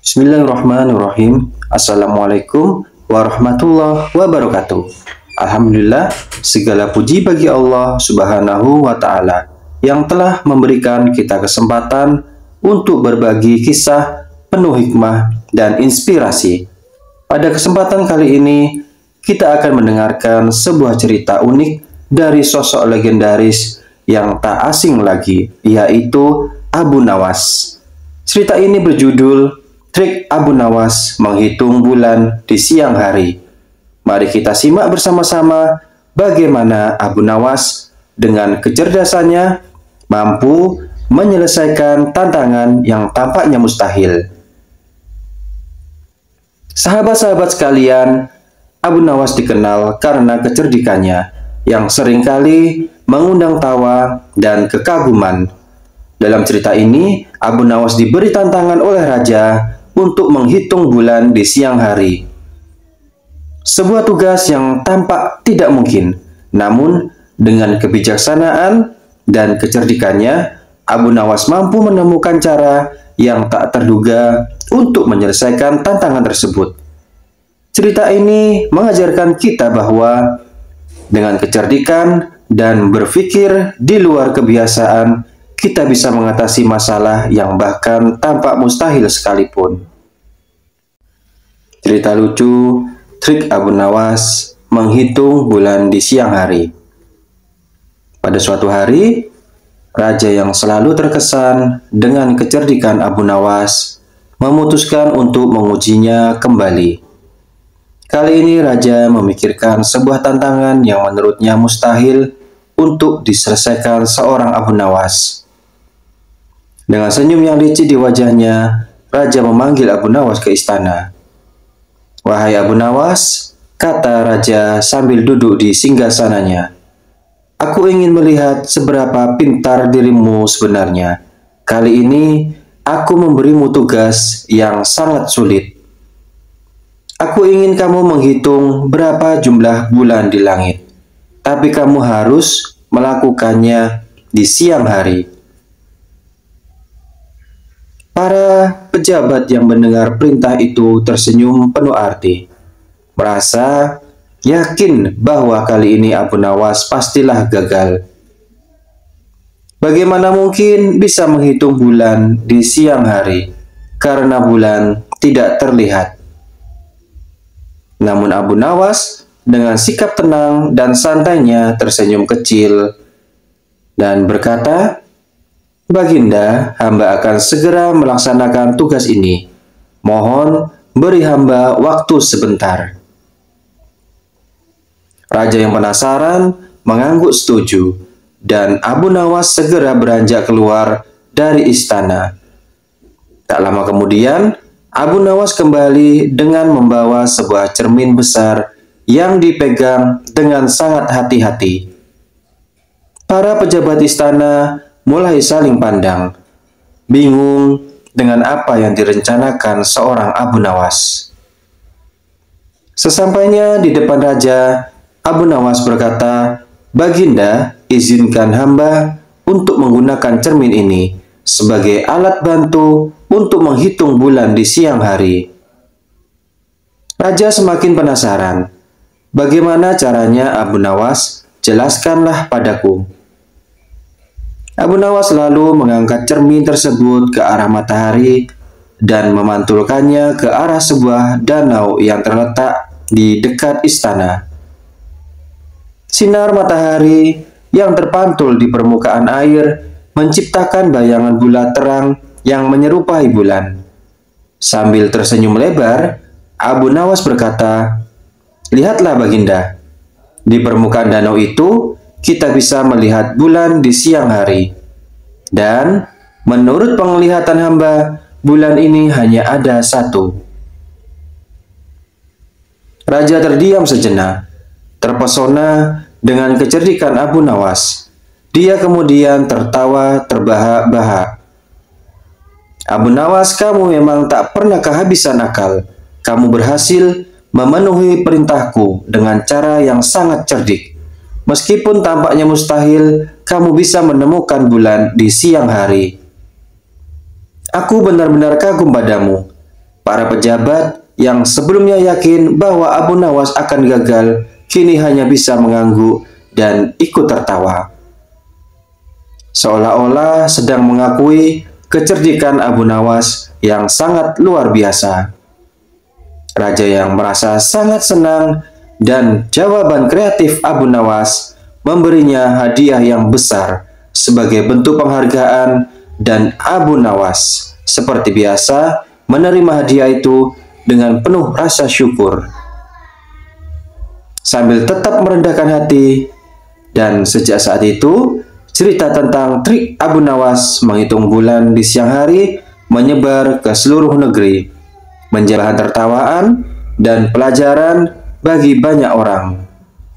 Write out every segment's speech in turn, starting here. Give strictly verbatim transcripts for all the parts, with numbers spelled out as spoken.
Bismillahirrahmanirrahim. Assalamualaikum warahmatullahi wabarakatuh. Alhamdulillah, segala puji bagi Allah Subhanahu wa Ta'ala yang telah memberikan kita kesempatan untuk berbagi kisah penuh hikmah dan inspirasi. Pada kesempatan kali ini, kita akan mendengarkan sebuah cerita unik dari sosok legendaris yang tak asing lagi, yaitu Abu Nawas. Cerita ini berjudul Trik Abu Nawas Menghitung Bulan di Siang Hari. Mari kita simak bersama-sama bagaimana Abu Nawas dengan kecerdasannya mampu menyelesaikan tantangan yang tampaknya mustahil. Sahabat-sahabat sekalian, Abu Nawas dikenal karena kecerdikannya yang seringkali mengundang tawa dan kekaguman. Dalam cerita ini, Abu Nawas diberi tantangan oleh raja untuk menghitung bulan di siang hari. Sebuah tugas yang tampak tidak mungkin, namun dengan kebijaksanaan dan kecerdikannya, Abu Nawas mampu menemukan cara yang tak terduga untuk menyelesaikan tantangan tersebut. Cerita ini mengajarkan kita bahwa dengan kecerdikan dan berpikir di luar kebiasaan, kita bisa mengatasi masalah yang bahkan tampak mustahil sekalipun. Cerita lucu, trik Abu Nawas menghitung bulan di siang hari. Pada suatu hari, raja yang selalu terkesan dengan kecerdikan Abu Nawas memutuskan untuk mengujinya kembali. Kali ini raja memikirkan sebuah tantangan yang menurutnya mustahil untuk diselesaikan seorang Abu Nawas. Dengan senyum yang licik di wajahnya, raja memanggil Abu Nawas ke istana. "Wahai Abu Nawas," kata raja sambil duduk di singgasananya, "aku ingin melihat seberapa pintar dirimu sebenarnya. Kali ini, aku memberimu tugas yang sangat sulit. Aku ingin kamu menghitung berapa jumlah bulan di langit, tapi kamu harus melakukannya di siang hari." Para pejabat yang mendengar perintah itu tersenyum penuh arti, merasa yakin bahwa kali ini Abu Nawas pastilah gagal. Bagaimana mungkin bisa menghitung bulan di siang hari karena bulan tidak terlihat? Namun Abu Nawas dengan sikap tenang dan santainya tersenyum kecil dan berkata, "Baginda, hamba akan segera melaksanakan tugas ini. Mohon beri hamba waktu sebentar." Raja yang penasaran mengangguk setuju, dan Abu Nawas segera beranjak keluar dari istana. Tak lama kemudian, Abu Nawas kembali dengan membawa sebuah cermin besar yang dipegang dengan sangat hati-hati. Para pejabat istana mulai saling pandang, bingung dengan apa yang direncanakan seorang Abu Nawas. Sesampainya di depan raja, Abu Nawas berkata, "Baginda, izinkan hamba untuk menggunakan cermin ini sebagai alat bantu untuk menghitung bulan di siang hari." Raja semakin penasaran. "Bagaimana caranya, Abu Nawas? Jelaskanlah padaku." Abu Nawas lalu mengangkat cermin tersebut ke arah matahari dan memantulkannya ke arah sebuah danau yang terletak di dekat istana. Sinar matahari yang terpantul di permukaan air menciptakan bayangan bulat terang yang menyerupai bulan. Sambil tersenyum lebar, Abu Nawas berkata, "Lihatlah Baginda, di permukaan danau itu kita bisa melihat bulan di siang hari. Dan menurut penglihatan hamba, bulan ini hanya ada satu." Raja terdiam sejenak, terpesona dengan kecerdikan Abu Nawas. Dia kemudian tertawa terbahak-bahak. "Abu Nawas, kamu memang tak pernah kehabisan akal. Kamu berhasil memenuhi perintahku dengan cara yang sangat cerdik. Meskipun tampaknya mustahil, kamu bisa menemukan bulan di siang hari. Aku benar-benar kagum padamu. Para pejabat yang sebelumnya yakin bahwa Abu Nawas akan gagal, kini hanya bisa mengangguk dan ikut tertawa. Seolah-olah sedang mengakui kecerdikan Abu Nawas yang sangat luar biasa. Raja yang merasa sangat senang dan jawaban kreatif Abu Nawas memberinya hadiah yang besar sebagai bentuk penghargaan, dan Abu Nawas seperti biasa menerima hadiah itu dengan penuh rasa syukur sambil tetap merendahkan hati. Dan sejak saat itu, cerita tentang trik Abu Nawas menghitung bulan di siang hari menyebar ke seluruh negeri, menjadi bahan tertawaan dan pelajaran bagi banyak orang.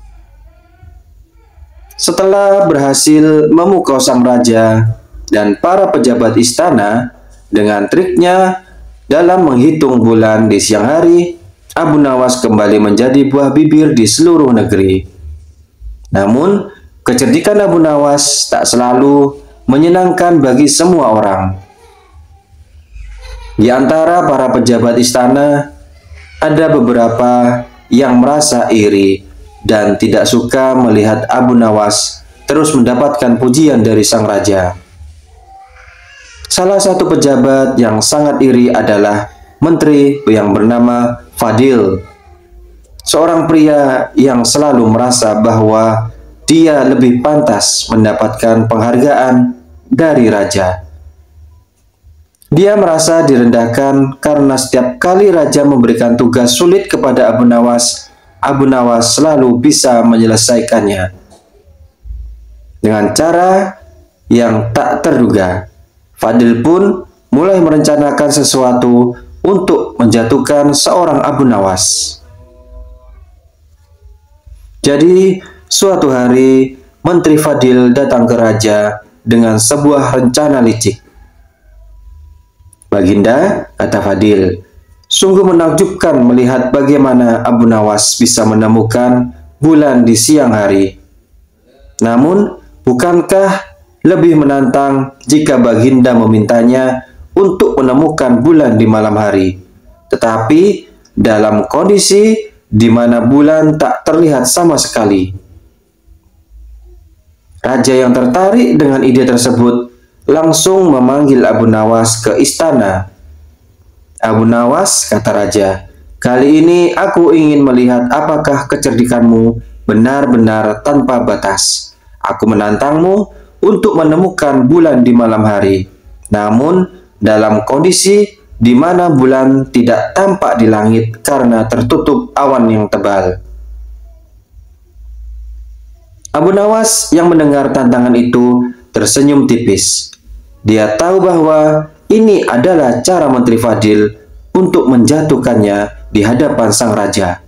Setelah berhasil memukau sang raja dan para pejabat istana dengan triknya dalam menghitung bulan di siang hari, Abu Nawas kembali menjadi buah bibir di seluruh negeri. Namun, kecerdikan Abu Nawas tak selalu menyenangkan bagi semua orang. Di antara para pejabat istana, ada beberapa yang merasa iri dan tidak suka melihat Abu Nawas terus mendapatkan pujian dari sang raja. Salah satu pejabat yang sangat iri adalah menteri yang bernama Fadil, seorang pria yang selalu merasa bahwa dia lebih pantas mendapatkan penghargaan dari raja. Dia merasa direndahkan karena setiap kali raja memberikan tugas sulit kepada Abu Nawas, Abu Nawas selalu bisa menyelesaikannya dengan cara yang tak terduga. Fadil pun mulai merencanakan sesuatu untuk menjatuhkan seorang Abu Nawas. Jadi, suatu hari Menteri Fadil datang ke raja dengan sebuah rencana licik. "Baginda," kata Fadil, "sungguh menakjubkan melihat bagaimana Abu Nawas bisa menemukan bulan di siang hari. Namun, bukankah lebih menantang jika Baginda memintanya untuk menemukan bulan di malam hari, tetapi dalam kondisi di mana bulan tak terlihat sama sekali?" Raja yang tertarik dengan ide tersebut langsung memanggil Abu Nawas ke istana. "Abu Nawas," kata raja, "kali ini aku ingin melihat apakah kecerdikanmu benar-benar tanpa batas. Aku menantangmu untuk menemukan bulan di malam hari, namun dalam kondisi di mana bulan tidak tampak di langit karena tertutup awan yang tebal." Abu Nawas yang mendengar tantangan itu tersenyum tipis. Dia tahu bahwa ini adalah cara Menteri Fadil untuk menjatuhkannya di hadapan sang raja.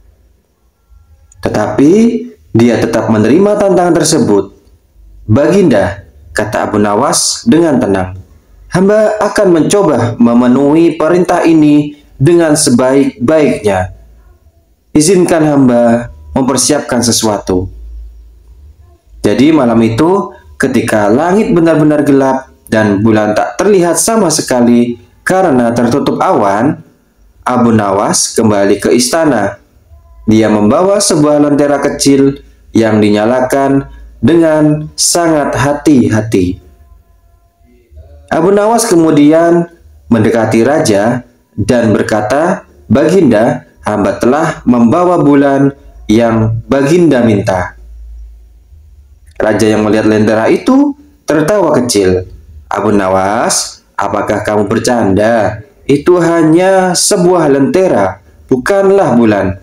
Tetapi dia tetap menerima tantangan tersebut. "Baginda," kata Abu Nawas dengan tenang, "hamba akan mencoba memenuhi perintah ini dengan sebaik-baiknya. Izinkan hamba mempersiapkan sesuatu." Jadi malam itu, ketika langit benar-benar gelap dan bulan tak terlihat sama sekali karena tertutup awan, Abu Nawas kembali ke istana. Dia membawa sebuah lentera kecil yang dinyalakan dengan sangat hati-hati. Abu Nawas kemudian mendekati raja dan berkata, "Baginda, hamba telah membawa bulan yang Baginda minta." Raja yang melihat lentera itu tertawa kecil. "Abu Nawas, apakah kamu bercanda? Itu hanya sebuah lentera, bukanlah bulan."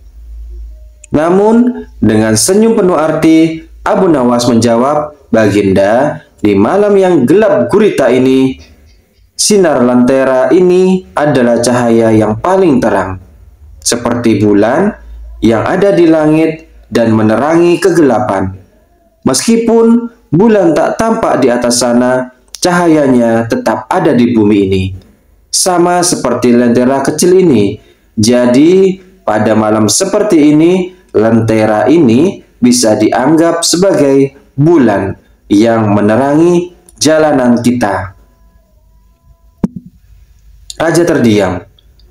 Namun, dengan senyum penuh arti, Abu Nawas menjawab, "Baginda, di malam yang gelap gurita ini, sinar lentera ini adalah cahaya yang paling terang, seperti bulan yang ada di langit dan menerangi kegelapan. Meskipun bulan tak tampak di atas sana, cahayanya tetap ada di bumi ini, sama seperti lentera kecil ini. Jadi, pada malam seperti ini, lentera ini bisa dianggap sebagai bulan yang menerangi jalanan kita." Raja terdiam.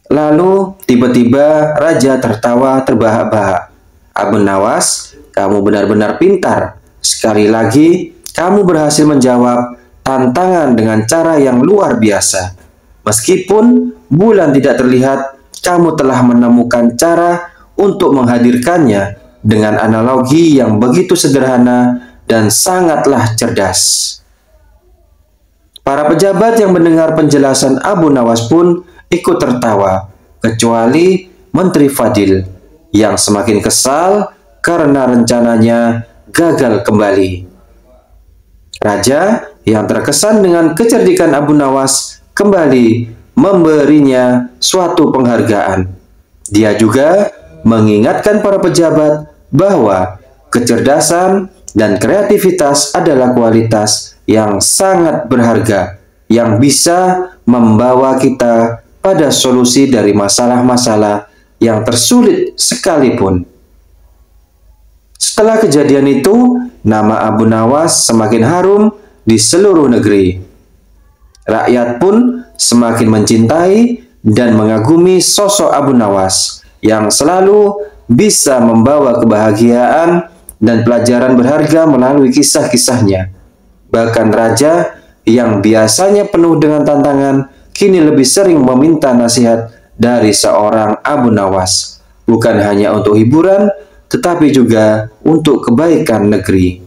Lalu tiba-tiba raja tertawa terbahak-bahak. "Abu Nawas, kamu benar-benar pintar. Sekali lagi, kamu berhasil menjawab tantangan dengan cara yang luar biasa. Meskipun bulan tidak terlihat, kamu telah menemukan cara untuk menghadirkannya dengan analogi yang begitu sederhana dan sangatlah cerdas." Para pejabat yang mendengar penjelasan Abu Nawas pun ikut tertawa, kecuali Menteri Fadil yang semakin kesal karena rencananya gagal kembali. Raja yang terkesan dengan kecerdikan Abu Nawas kembali memberinya suatu penghargaan. Dia juga mengingatkan para pejabat bahwa kecerdasan dan kreativitas adalah kualitas yang sangat berharga yang bisa membawa kita pada solusi dari masalah-masalah yang tersulit sekalipun. Setelah kejadian itu, nama Abu Nawas semakin harum di seluruh negeri. Rakyat pun semakin mencintai dan mengagumi sosok Abu Nawas yang selalu bisa membawa kebahagiaan dan pelajaran berharga melalui kisah-kisahnya. Bahkan raja yang biasanya penuh dengan tantangan kini lebih sering meminta nasihat dari seorang Abu Nawas, bukan hanya untuk hiburan, tetapi juga untuk kebaikan negeri.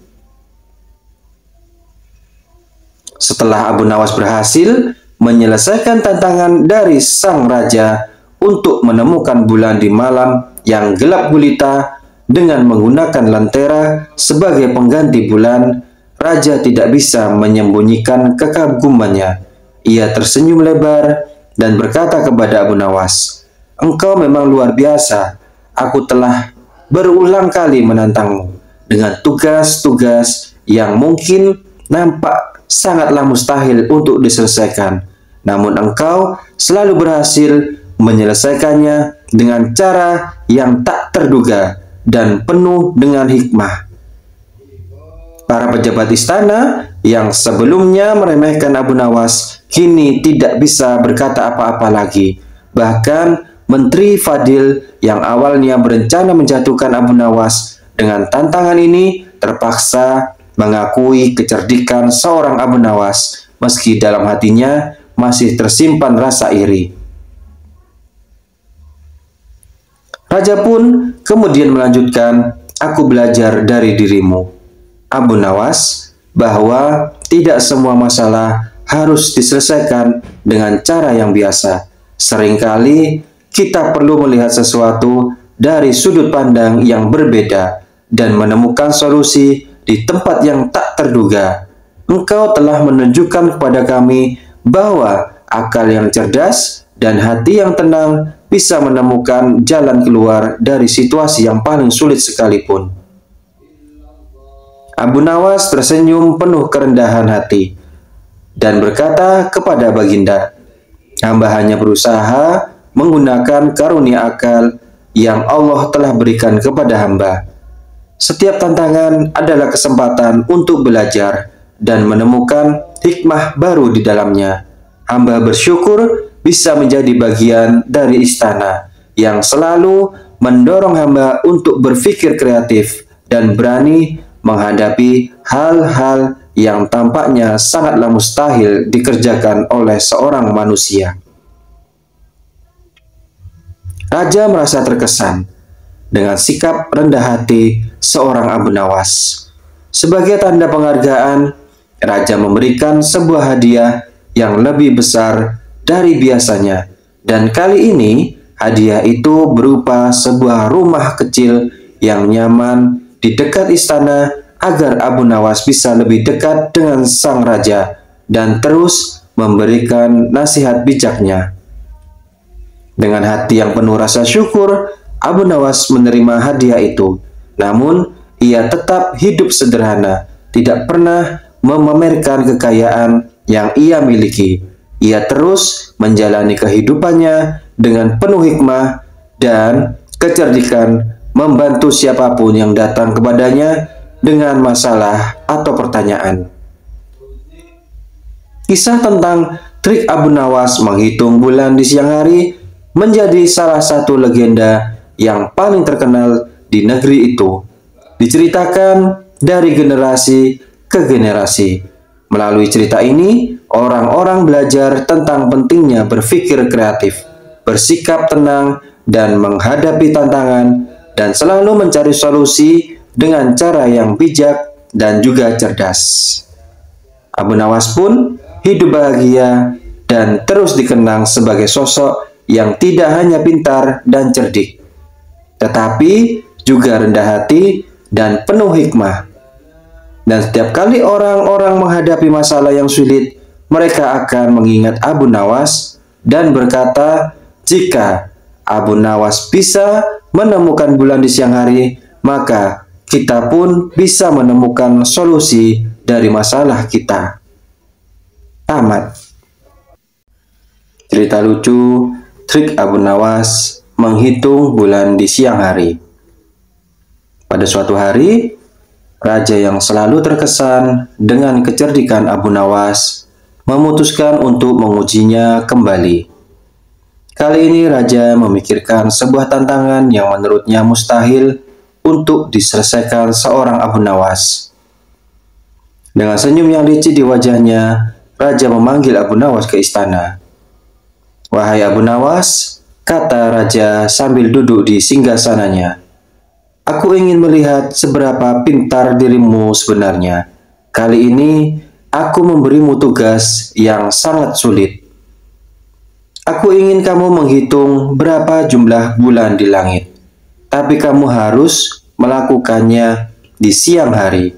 Setelah Abu Nawas berhasil menyelesaikan tantangan dari sang raja untuk menemukan bulan di malam yang gelap gulita dengan menggunakan lentera sebagai pengganti bulan, raja tidak bisa menyembunyikan kekagumannya. Ia tersenyum lebar dan berkata kepada Abu Nawas, "Engkau memang luar biasa. Aku telah berulang kali menantangmu dengan tugas-tugas yang mungkin nampak sangatlah mustahil untuk diselesaikan. Namun engkau selalu berhasil menyelesaikannya dengan cara yang tak terduga dan penuh dengan hikmah." Para pejabat istana yang sebelumnya meremehkan Abu Nawas kini tidak bisa berkata apa-apa lagi. Bahkan Menteri Fadil yang awalnya berencana menjatuhkan Abu Nawas dengan tantangan ini terpaksa mengakui kecerdikan seorang Abu Nawas meski dalam hatinya masih tersimpan rasa iri. Raja pun kemudian melanjutkan, "Aku belajar dari dirimu, Abu Nawas, bahwa tidak semua masalah harus diselesaikan dengan cara yang biasa. Seringkali kita perlu melihat sesuatu dari sudut pandang yang berbeda dan menemukan solusi di tempat yang tak terduga. Engkau telah menunjukkan kepada kami bahwa akal yang cerdas dan hati yang tenang bisa menemukan jalan keluar dari situasi yang paling sulit sekalipun." Abu Nawas tersenyum penuh kerendahan hati dan berkata kepada Baginda, "Hamba hanya berusaha menggunakan karunia akal yang Allah telah berikan kepada hamba. Setiap tantangan adalah kesempatan untuk belajar dan menemukan hikmah baru di dalamnya. Hamba bersyukur bisa menjadi bagian dari istana yang selalu mendorong hamba untuk berpikir kreatif dan berani menghadapi hal-hal yang tampaknya sangatlah mustahil dikerjakan oleh seorang manusia." Raja merasa terkesan dengan sikap rendah hati seorang Abu Nawas. Sebagai tanda penghargaan, raja memberikan sebuah hadiah yang lebih besar dari biasanya, dan kali ini hadiah itu berupa sebuah rumah kecil yang nyaman di dekat istana agar Abu Nawas bisa lebih dekat dengan sang raja dan terus memberikan nasihat bijaknya. Dengan hati yang penuh rasa syukur, Abu Nawas menerima hadiah itu. Namun, ia tetap hidup sederhana, tidak pernah memamerkan kekayaan yang ia miliki. Ia terus menjalani kehidupannya dengan penuh hikmah dan kecerdikan, membantu siapapun yang datang kepadanya dengan masalah atau pertanyaan. Kisah tentang trik Abu Nawas menghitung bulan di siang hari menjadi salah satu legenda yang paling terkenal di negeri itu. Diceritakan dari generasi ke generasi. Melalui cerita ini, orang-orang belajar tentang pentingnya berpikir kreatif, bersikap tenang, dan menghadapi tantangan, dan selalu mencari solusi dengan cara yang bijak dan juga cerdas. Abu Nawas pun hidup bahagia dan terus dikenang sebagai sosok yang tidak hanya pintar dan cerdik, tetapi juga rendah hati dan penuh hikmah. Dan setiap kali orang-orang menghadapi masalah yang sulit, mereka akan mengingat Abu Nawas dan berkata, jika Abu Nawas bisa menemukan bulan di siang hari, maka kita pun bisa menemukan solusi dari masalah kita. Tamat. Cerita lucu, trik Abu Nawas menghitung bulan di siang hari. Pada suatu hari, raja yang selalu terkesan dengan kecerdikan Abu Nawas memutuskan untuk mengujinya kembali. Kali ini raja memikirkan sebuah tantangan yang menurutnya mustahil untuk diselesaikan seorang Abu Nawas. Dengan senyum yang licik di wajahnya, raja memanggil Abu Nawas ke istana. "Wahai Abu Nawas," kata raja sambil duduk di singgasananya, "aku ingin melihat seberapa pintar dirimu sebenarnya. Kali ini aku memberimu tugas yang sangat sulit. Aku ingin kamu menghitung berapa jumlah bulan di langit, tapi kamu harus melakukannya di siang hari."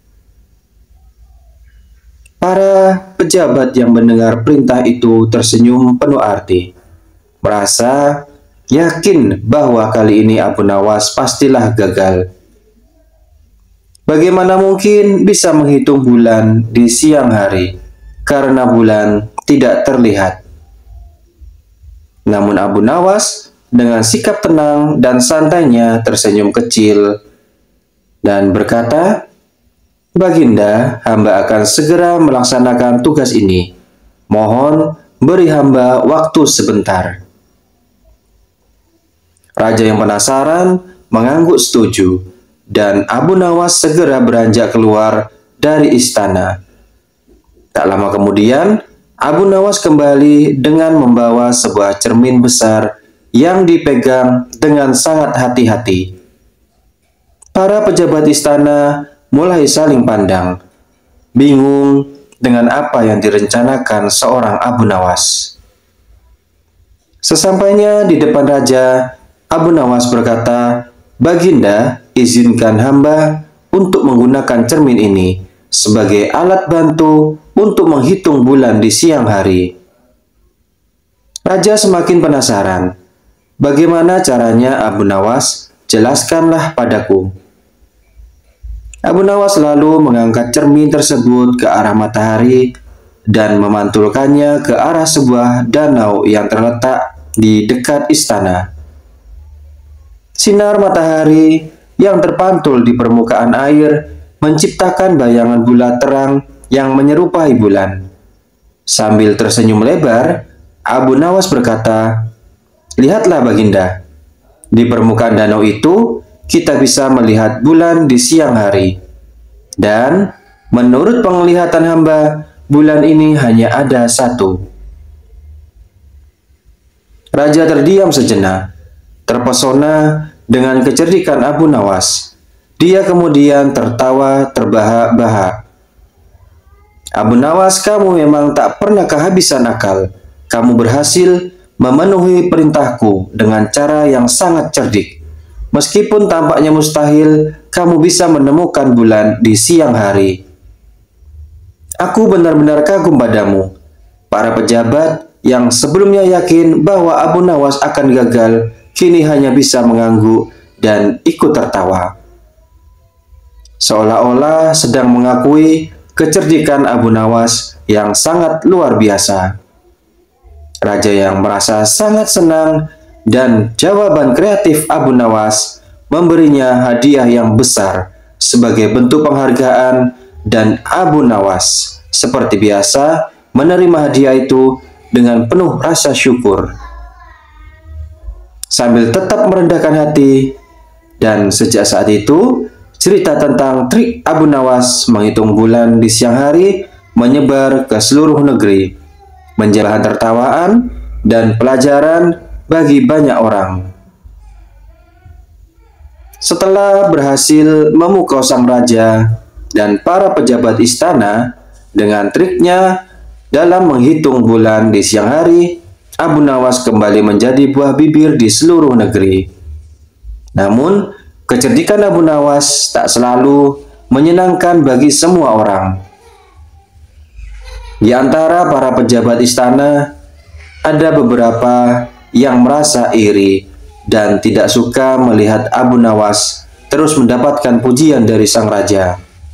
Para pejabat yang mendengar perintah itu tersenyum penuh arti, merasa yakin bahwa kali ini Abu Nawas pastilah gagal. Bagaimana mungkin bisa menghitung bulan di siang hari, karena bulan tidak terlihat. Namun Abu Nawas dengan sikap tenang dan santainya tersenyum kecil dan berkata, "Baginda, hamba akan segera melaksanakan tugas ini. Mohon beri hamba waktu sebentar." Raja yang penasaran mengangguk setuju, dan Abu Nawas segera beranjak keluar dari istana. Tak lama kemudian, Abu Nawas kembali dengan membawa sebuah cermin besar yang dipegang dengan sangat hati-hati. Para pejabat istana mulai saling pandang, bingung dengan apa yang direncanakan seorang Abu Nawas. Sesampainya di depan raja, Abu Nawas berkata, "Baginda, izinkan hamba untuk menggunakan cermin ini sebagai alat bantu untuk menghitung bulan di siang hari." Raja semakin penasaran. "Bagaimana caranya, Abu Nawas? Jelaskanlah padaku." Abu Nawas lalu mengangkat cermin tersebut ke arah matahari dan memantulkannya ke arah sebuah danau yang terletak di dekat istana. Sinar matahari yang terpantul di permukaan air menciptakan bayangan bulat terang yang menyerupai bulan. Sambil tersenyum lebar, Abu Nawas berkata, "Lihatlah Baginda, di permukaan danau itu kita bisa melihat bulan di siang hari. Dan menurut penglihatan hamba, bulan ini hanya ada satu." Raja terdiam sejenak, terpesona dengan kecerdikan Abu Nawas. Dia kemudian tertawa terbahak-bahak. "Abu Nawas, kamu memang tak pernah kehabisan akal. Kamu berhasil memenuhi perintahku dengan cara yang sangat cerdik. Meskipun tampaknya mustahil, kamu bisa menemukan bulan di siang hari. Aku benar-benar kagum padamu." Para pejabat yang sebelumnya yakin bahwa Abu Nawas akan gagal, kini hanya bisa mengangguk dan ikut tertawa, seolah-olah sedang mengakui kecerdikan Abu Nawas yang sangat luar biasa. Raja yang merasa sangat senang dan jawaban kreatif Abu Nawas memberinya hadiah yang besar sebagai bentuk penghargaan, dan Abu Nawas seperti biasa menerima hadiah itu dengan penuh rasa syukur. sambil tetap merendahkan hati. Dan sejak saat itu, cerita tentang trik Abu Nawas menghitung bulan di siang hari menyebar ke seluruh negeri, menjadi bahan tertawaan dan pelajaran bagi banyak orang. Setelah berhasil memukau sang raja dan para pejabat istana dengan triknya dalam menghitung bulan di siang hari, Abu Nawas kembali menjadi buah bibir di seluruh negeri. Namun, kecerdikan Abu Nawas tak selalu menyenangkan bagi semua orang. Di antara para pejabat istana, ada beberapa yang merasa iri dan tidak suka melihat Abu Nawas terus mendapatkan pujian dari sang raja.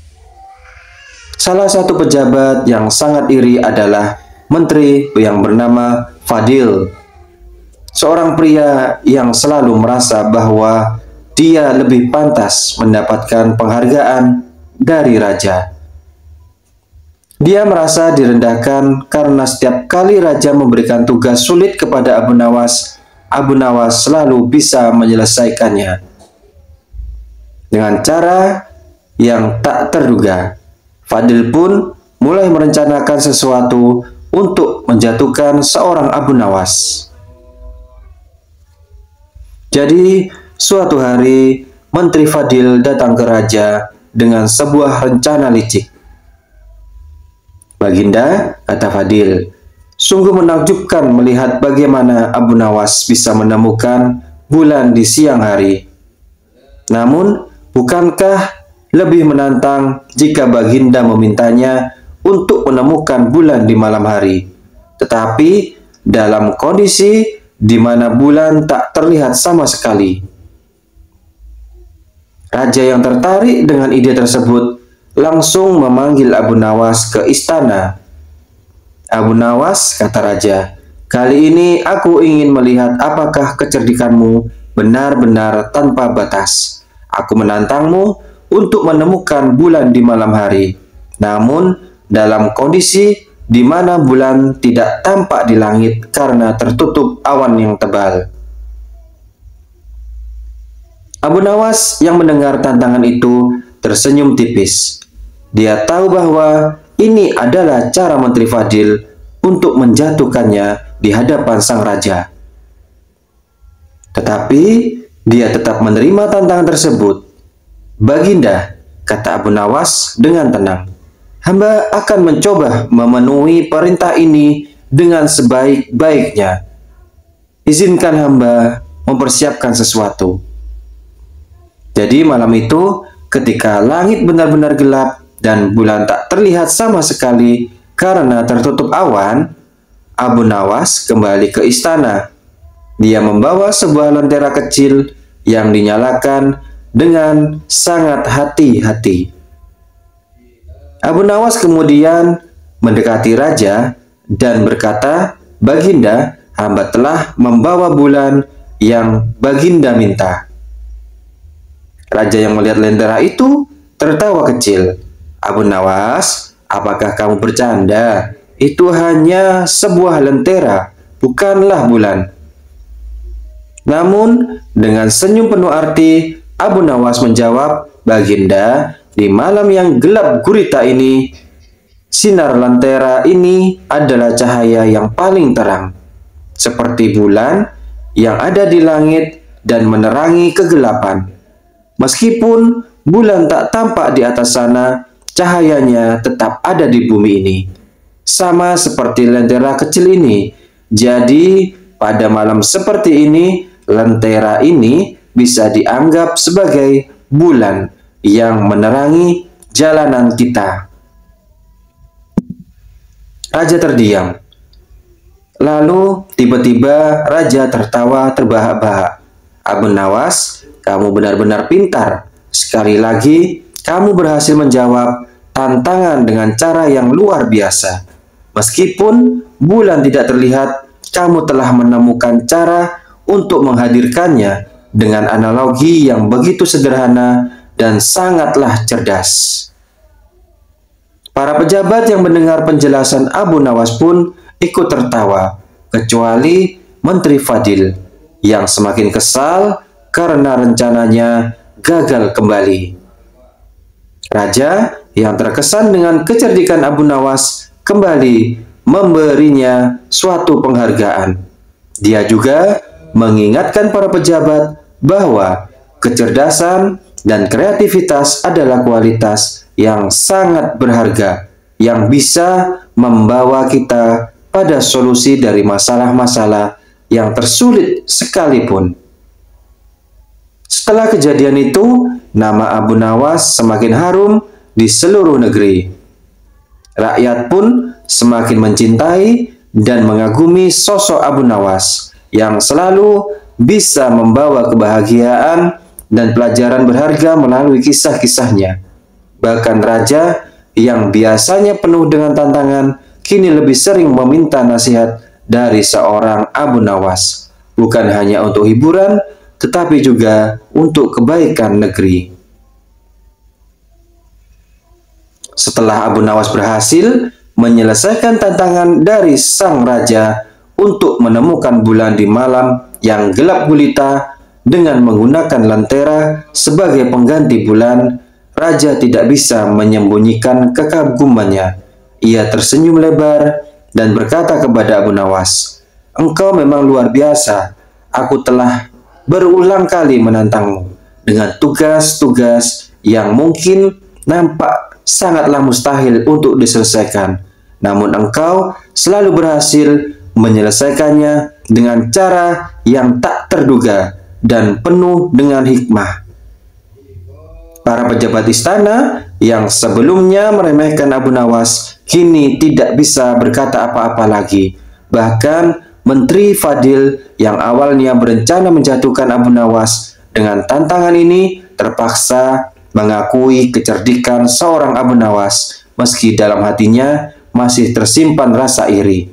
Salah satu pejabat yang sangat iri adalah menteri yang bernama Fadil, seorang pria yang selalu merasa bahwa dia lebih pantas mendapatkan penghargaan dari raja. Dia merasa direndahkan karena setiap kali raja memberikan tugas sulit kepada Abu Nawas, Abu Nawas selalu bisa menyelesaikannya dengan cara yang tak terduga. Fadil pun mulai merencanakan sesuatu untuk menjatuhkan seorang Abu Nawas. Jadi, suatu hari, Menteri Fadil datang ke raja dengan sebuah rencana licik. "Baginda," kata Fadil, "sungguh menakjubkan melihat bagaimana Abu Nawas bisa menemukan bulan di siang hari. Namun, bukankah lebih menantang jika Baginda memintanya untuk menemukan bulan di malam hari, tetapi dalam kondisi di mana bulan tak terlihat sama sekali?" Raja yang tertarik dengan ide tersebut langsung memanggil Abu Nawas ke istana. "Abu Nawas," kata raja, "kali ini aku ingin melihat apakah kecerdikanmu benar-benar tanpa batas. Aku menantangmu untuk menemukan bulan di malam hari, namun dalam kondisi di mana bulan tidak tampak di langit karena tertutup awan yang tebal." Abu Nawas yang mendengar tantangan itu tersenyum tipis. Dia tahu bahwa ini adalah cara Menteri Fadil untuk menjatuhkannya di hadapan sang raja. Tetapi dia tetap menerima tantangan tersebut. "Baginda," kata Abu Nawas dengan tenang, "hamba akan mencoba memenuhi perintah ini dengan sebaik-baiknya. Izinkan hamba mempersiapkan sesuatu." Jadi malam itu, ketika langit benar-benar gelap dan bulan tak terlihat sama sekali karena tertutup awan, Abu Nawas kembali ke istana. Dia membawa sebuah lentera kecil yang dinyalakan dengan sangat hati-hati. Abu Nawas kemudian mendekati raja dan berkata, "Baginda, hamba telah membawa bulan yang Baginda minta." Raja yang melihat lentera itu tertawa kecil. "Abu Nawas, apakah kamu bercanda? Itu hanya sebuah lentera, bukanlah bulan." Namun, dengan senyum penuh arti, Abu Nawas menjawab, "Baginda, di malam yang gelap gurita ini, sinar lentera ini adalah cahaya yang paling terang, seperti bulan yang ada di langit dan menerangi kegelapan. Meskipun bulan tak tampak di atas sana, cahayanya tetap ada di bumi ini, sama seperti lentera kecil ini. Jadi, pada malam seperti ini, lentera ini bisa dianggap sebagai bulan yang menerangi jalanan kita." Raja terdiam. Lalu, tiba-tiba raja tertawa terbahak-bahak. "Abu Nawas, kamu benar-benar pintar. Sekali lagi, kamu berhasil menjawab tantangan dengan cara yang luar biasa. Meskipun bulan tidak terlihat, kamu telah menemukan cara untuk menghadirkannya dengan analogi yang begitu sederhana dan sangatlah cerdas." Para pejabat yang mendengar penjelasan Abu Nawas pun ikut tertawa, kecuali Menteri Fadil yang semakin kesal karena rencananya gagal kembali. Raja yang terkesan dengan kecerdikan Abu Nawas kembali memberinya suatu penghargaan. Dia juga mengingatkan para pejabat bahwa kecerdasan dan kreativitas adalah kualitas yang sangat berharga yang bisa membawa kita pada solusi dari masalah-masalah yang tersulit sekalipun. Setelah kejadian itu, nama Abu Nawas semakin harum di seluruh negeri. Rakyat pun semakin mencintai dan mengagumi sosok Abu Nawas yang selalu bisa membawa kebahagiaan dan pelajaran berharga melalui kisah-kisahnya. Bahkan raja yang biasanya penuh dengan tantangan kini lebih sering meminta nasihat dari seorang Abu Nawas, bukan hanya untuk hiburan, tetapi juga untuk kebaikan negeri. Setelah Abu Nawas berhasil menyelesaikan tantangan dari sang raja untuk menemukan bulan di malam yang gelap gulita dengan menggunakan lentera sebagai pengganti bulan, raja tidak bisa menyembunyikan kekagumannya. Ia tersenyum lebar dan berkata kepada Abu Nawas, "Engkau memang luar biasa. Aku telah berulang kali menantangmu dengan tugas-tugas yang mungkin nampak sangatlah mustahil untuk diselesaikan. Namun engkau selalu berhasil menyelesaikannya dengan cara yang tak terduga dan penuh dengan hikmah." Para pejabat istana yang sebelumnya meremehkan Abu Nawas kini tidak bisa berkata apa-apa lagi. Bahkan Menteri Fadil yang awalnya berencana menjatuhkan Abu Nawas dengan tantangan ini terpaksa mengakui kecerdikan seorang Abu Nawas meski dalam hatinya masih tersimpan rasa iri.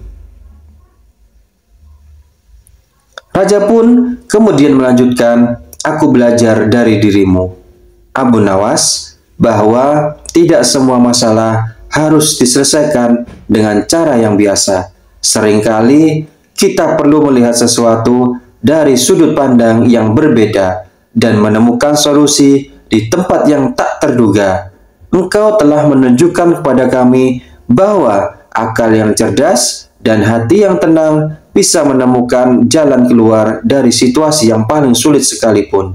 Raja pun kemudian melanjutkan, "Aku belajar dari dirimu, Abu Nawas, bahwa tidak semua masalah harus diselesaikan dengan cara yang biasa. Seringkali kita perlu melihat sesuatu dari sudut pandang yang berbeda dan menemukan solusi di tempat yang tak terduga. Engkau telah menunjukkan kepada kami bahwa akal yang cerdas dan hati yang tenang bisa menemukan jalan keluar dari situasi yang paling sulit sekalipun."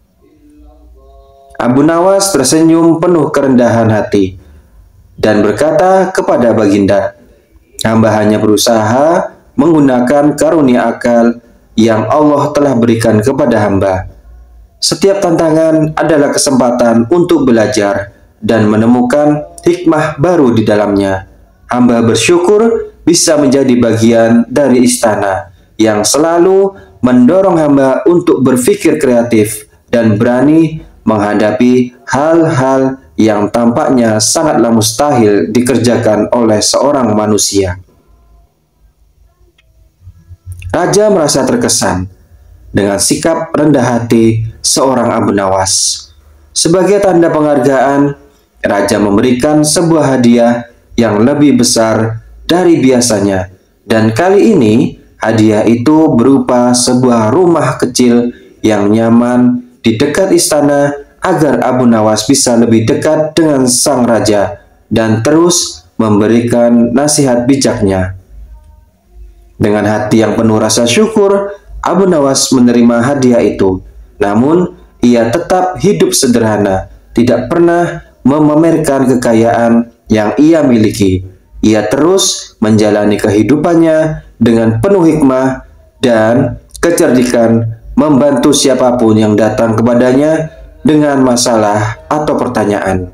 Abu Nawas tersenyum penuh kerendahan hati dan berkata kepada Baginda, "Hamba hanya berusaha menggunakan karunia akal yang Allah telah berikan kepada hamba. Setiap tantangan adalah kesempatan untuk belajar dan menemukan hikmah baru di dalamnya. Hamba bersyukur bisa menjadi bagian dari istana yang selalu mendorong hamba untuk berpikir kreatif dan berani menghadapi hal-hal yang tampaknya sangatlah mustahil dikerjakan oleh seorang manusia." Raja merasa terkesan dengan sikap rendah hati seorang Abu Nawas. Sebagai tanda penghargaan, raja memberikan sebuah hadiah yang lebih besar dari biasanya, dan kali ini hadiah itu berupa sebuah rumah kecil yang nyaman di dekat istana agar Abu Nawas bisa lebih dekat dengan sang raja dan terus memberikan nasihat bijaknya. Dengan hati yang penuh rasa syukur, Abu Nawas menerima hadiah itu. Namun, ia tetap hidup sederhana, tidak pernah memamerkan kekayaan yang ia miliki. Ia terus menjalani kehidupannya dengan penuh hikmah dan kecerdikan, membantu siapapun yang datang kepadanya dengan masalah atau pertanyaan.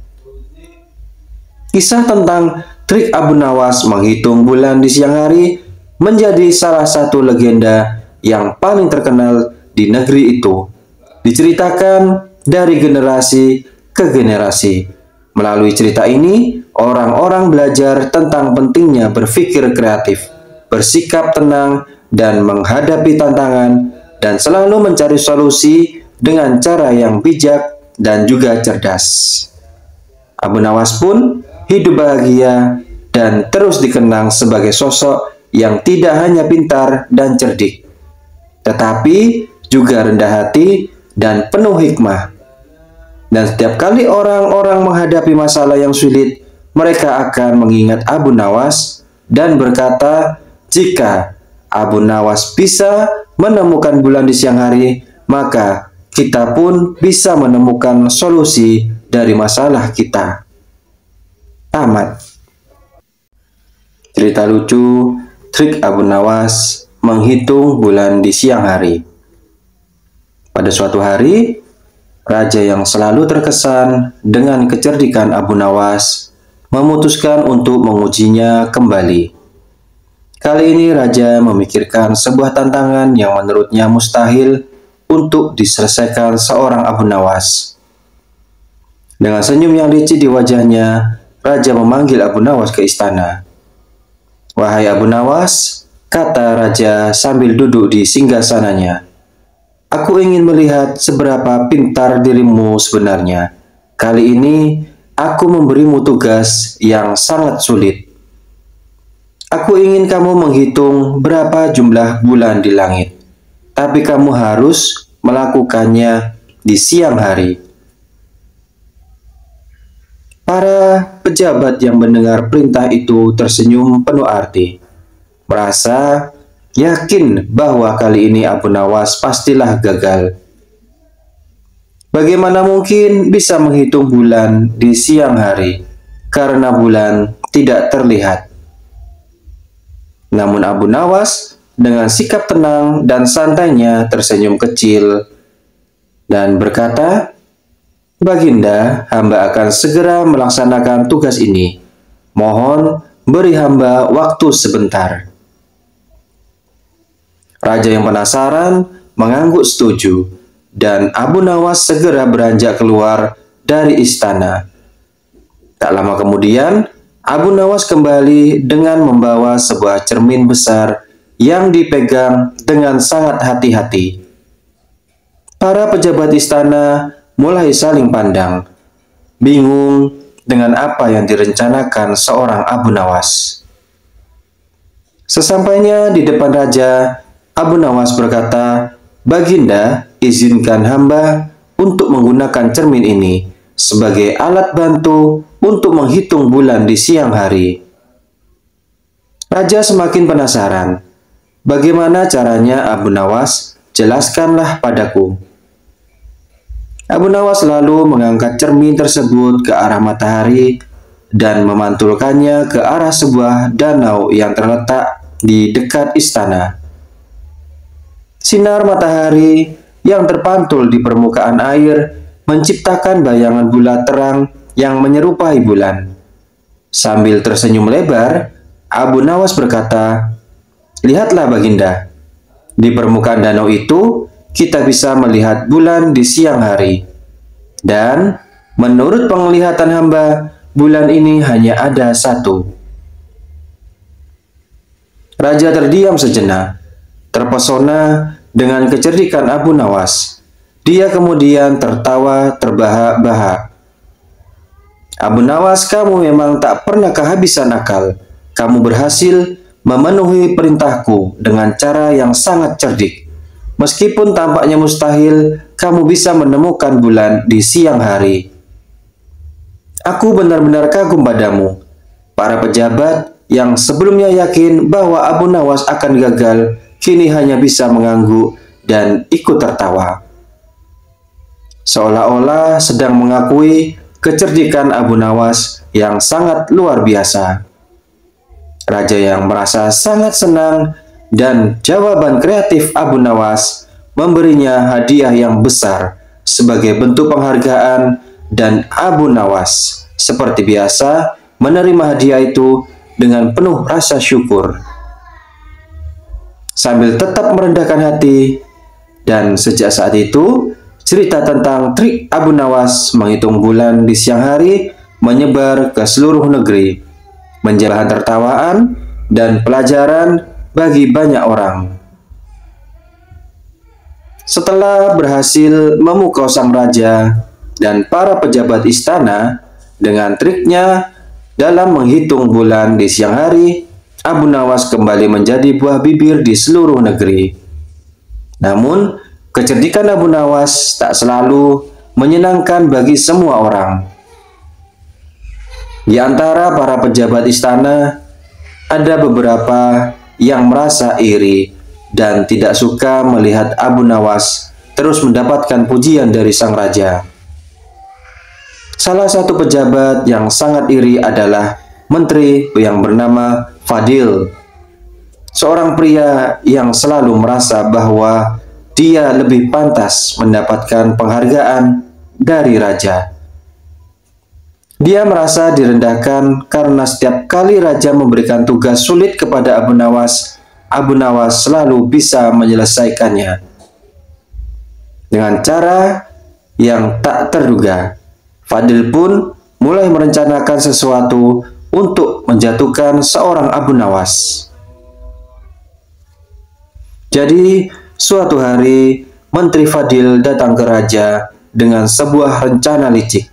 Kisah tentang trik Abu Nawas menghitung bulan di siang hari menjadi salah satu legenda yang paling terkenal di negeri itu. Diceritakan dari generasi ke generasi. Melalui cerita ini, orang-orang belajar tentang pentingnya berpikir kreatif, bersikap tenang, dan menghadapi tantangan, dan selalu mencari solusi dengan cara yang bijak dan juga cerdas. Abu Nawas pun hidup bahagia dan terus dikenang sebagai sosok yang tidak hanya pintar dan cerdik, tetapi juga rendah hati dan penuh hikmah. Dan setiap kali orang-orang menghadapi masalah yang sulit, mereka akan mengingat Abu Nawas dan berkata, jika Abu Nawas bisa menemukan bulan di siang hari, maka kita pun bisa menemukan solusi dari masalah kita. Tamat. Cerita lucu, trik Abu Nawas menghitung bulan di siang hari. Pada suatu hari, raja yang selalu terkesan dengan kecerdikan Abu Nawas memutuskan untuk mengujinya kembali. Kali ini raja memikirkan sebuah tantangan yang menurutnya mustahil untuk diselesaikan seorang Abu Nawas. Dengan senyum yang licik di wajahnya, raja memanggil Abu Nawas ke istana. "Wahai Abu Nawas," kata raja sambil duduk di singgasananya, "aku ingin melihat seberapa pintar dirimu sebenarnya. Kali ini aku memberimu tugas yang sangat sulit. Aku ingin kamu menghitung berapa jumlah bulan di langit, tapi kamu harus melakukannya di siang hari." Para pejabat yang mendengar perintah itu tersenyum penuh arti, merasa yakin bahwa kali ini Abu Nawas pastilah gagal. Bagaimana mungkin bisa menghitung bulan di siang hari karena bulan tidak terlihat? Namun Abu Nawas dengan sikap tenang dan santainya tersenyum kecil dan berkata, "Baginda, hamba akan segera melaksanakan tugas ini. Mohon beri hamba waktu sebentar." Raja yang penasaran mengangguk setuju, dan Abu Nawas segera beranjak keluar dari istana. Tak lama kemudian, Abu Nawas kembali dengan membawa sebuah cermin besar yang dipegang dengan sangat hati-hati. Para pejabat istana mulai saling pandang, bingung dengan apa yang direncanakan seorang Abu Nawas. Sesampainya di depan raja, Abu Nawas berkata, "Baginda, izinkan hamba untuk menggunakan cermin ini sebagai alat bantu untuk menghitung bulan di siang hari." Raja semakin penasaran. "Bagaimana caranya, Abu Nawas? Jelaskanlah padaku." Abu Nawas lalu mengangkat cermin tersebut ke arah matahari dan memantulkannya ke arah sebuah danau yang terletak di dekat istana. Sinar matahari yang terpantul di permukaan air menciptakan bayangan bulat terang yang menyerupai bulan. Sambil tersenyum lebar, Abu Nawas berkata, "Lihatlah Baginda, di permukaan danau itu kita bisa melihat bulan di siang hari. Dan menurut penglihatan hamba, bulan ini hanya ada satu." Raja terdiam sejenak, terpesona dengan kecerdikan Abu Nawas. Dia kemudian tertawa terbahak-bahak. "Abu Nawas, kamu memang tak pernah kehabisan akal. Kamu berhasil memenuhi perintahku dengan cara yang sangat cerdik. Meskipun tampaknya mustahil, kamu bisa menemukan bulan di siang hari. Aku benar-benar kagum padamu." Para pejabat yang sebelumnya yakin bahwa Abu Nawas akan gagal, kini hanya bisa mengangguk dan ikut tertawa, seolah-olah sedang mengakui kecerdikan Abu Nawas yang sangat luar biasa. Raja yang merasa sangat senang dan jawaban kreatif Abu Nawas memberinya hadiah yang besar sebagai bentuk penghargaan, dan Abu Nawas seperti biasa menerima hadiah itu dengan penuh rasa syukur sambil tetap merendahkan hati. Dan sejak saat itu, cerita tentang trik Abu Nawas menghitung bulan di siang hari menyebar ke seluruh negeri, menjadi bahan tertawaan dan pelajaran bagi banyak orang. Setelah berhasil memukau sang raja dan para pejabat istana dengan triknya dalam menghitung bulan di siang hari, Abu Nawas kembali menjadi buah bibir di seluruh negeri. Namun, kecerdikan Abu Nawas tak selalu menyenangkan bagi semua orang. Di antara para pejabat istana, ada beberapa yang merasa iri dan tidak suka melihat Abu Nawas terus mendapatkan pujian dari sang raja. Salah satu pejabat yang sangat iri adalah menteri yang bernama Fadil, seorang pria yang selalu merasa bahwa dia lebih pantas mendapatkan penghargaan dari raja. Dia merasa direndahkan karena setiap kali raja memberikan tugas sulit kepada Abu Nawas, Abu Nawas selalu bisa menyelesaikannya dengan cara yang tak terduga. Fadil pun mulai merencanakan sesuatu untuk menjatuhkan seorang Abu Nawas. Jadi, suatu hari Menteri Fadil datang ke raja dengan sebuah rencana licik.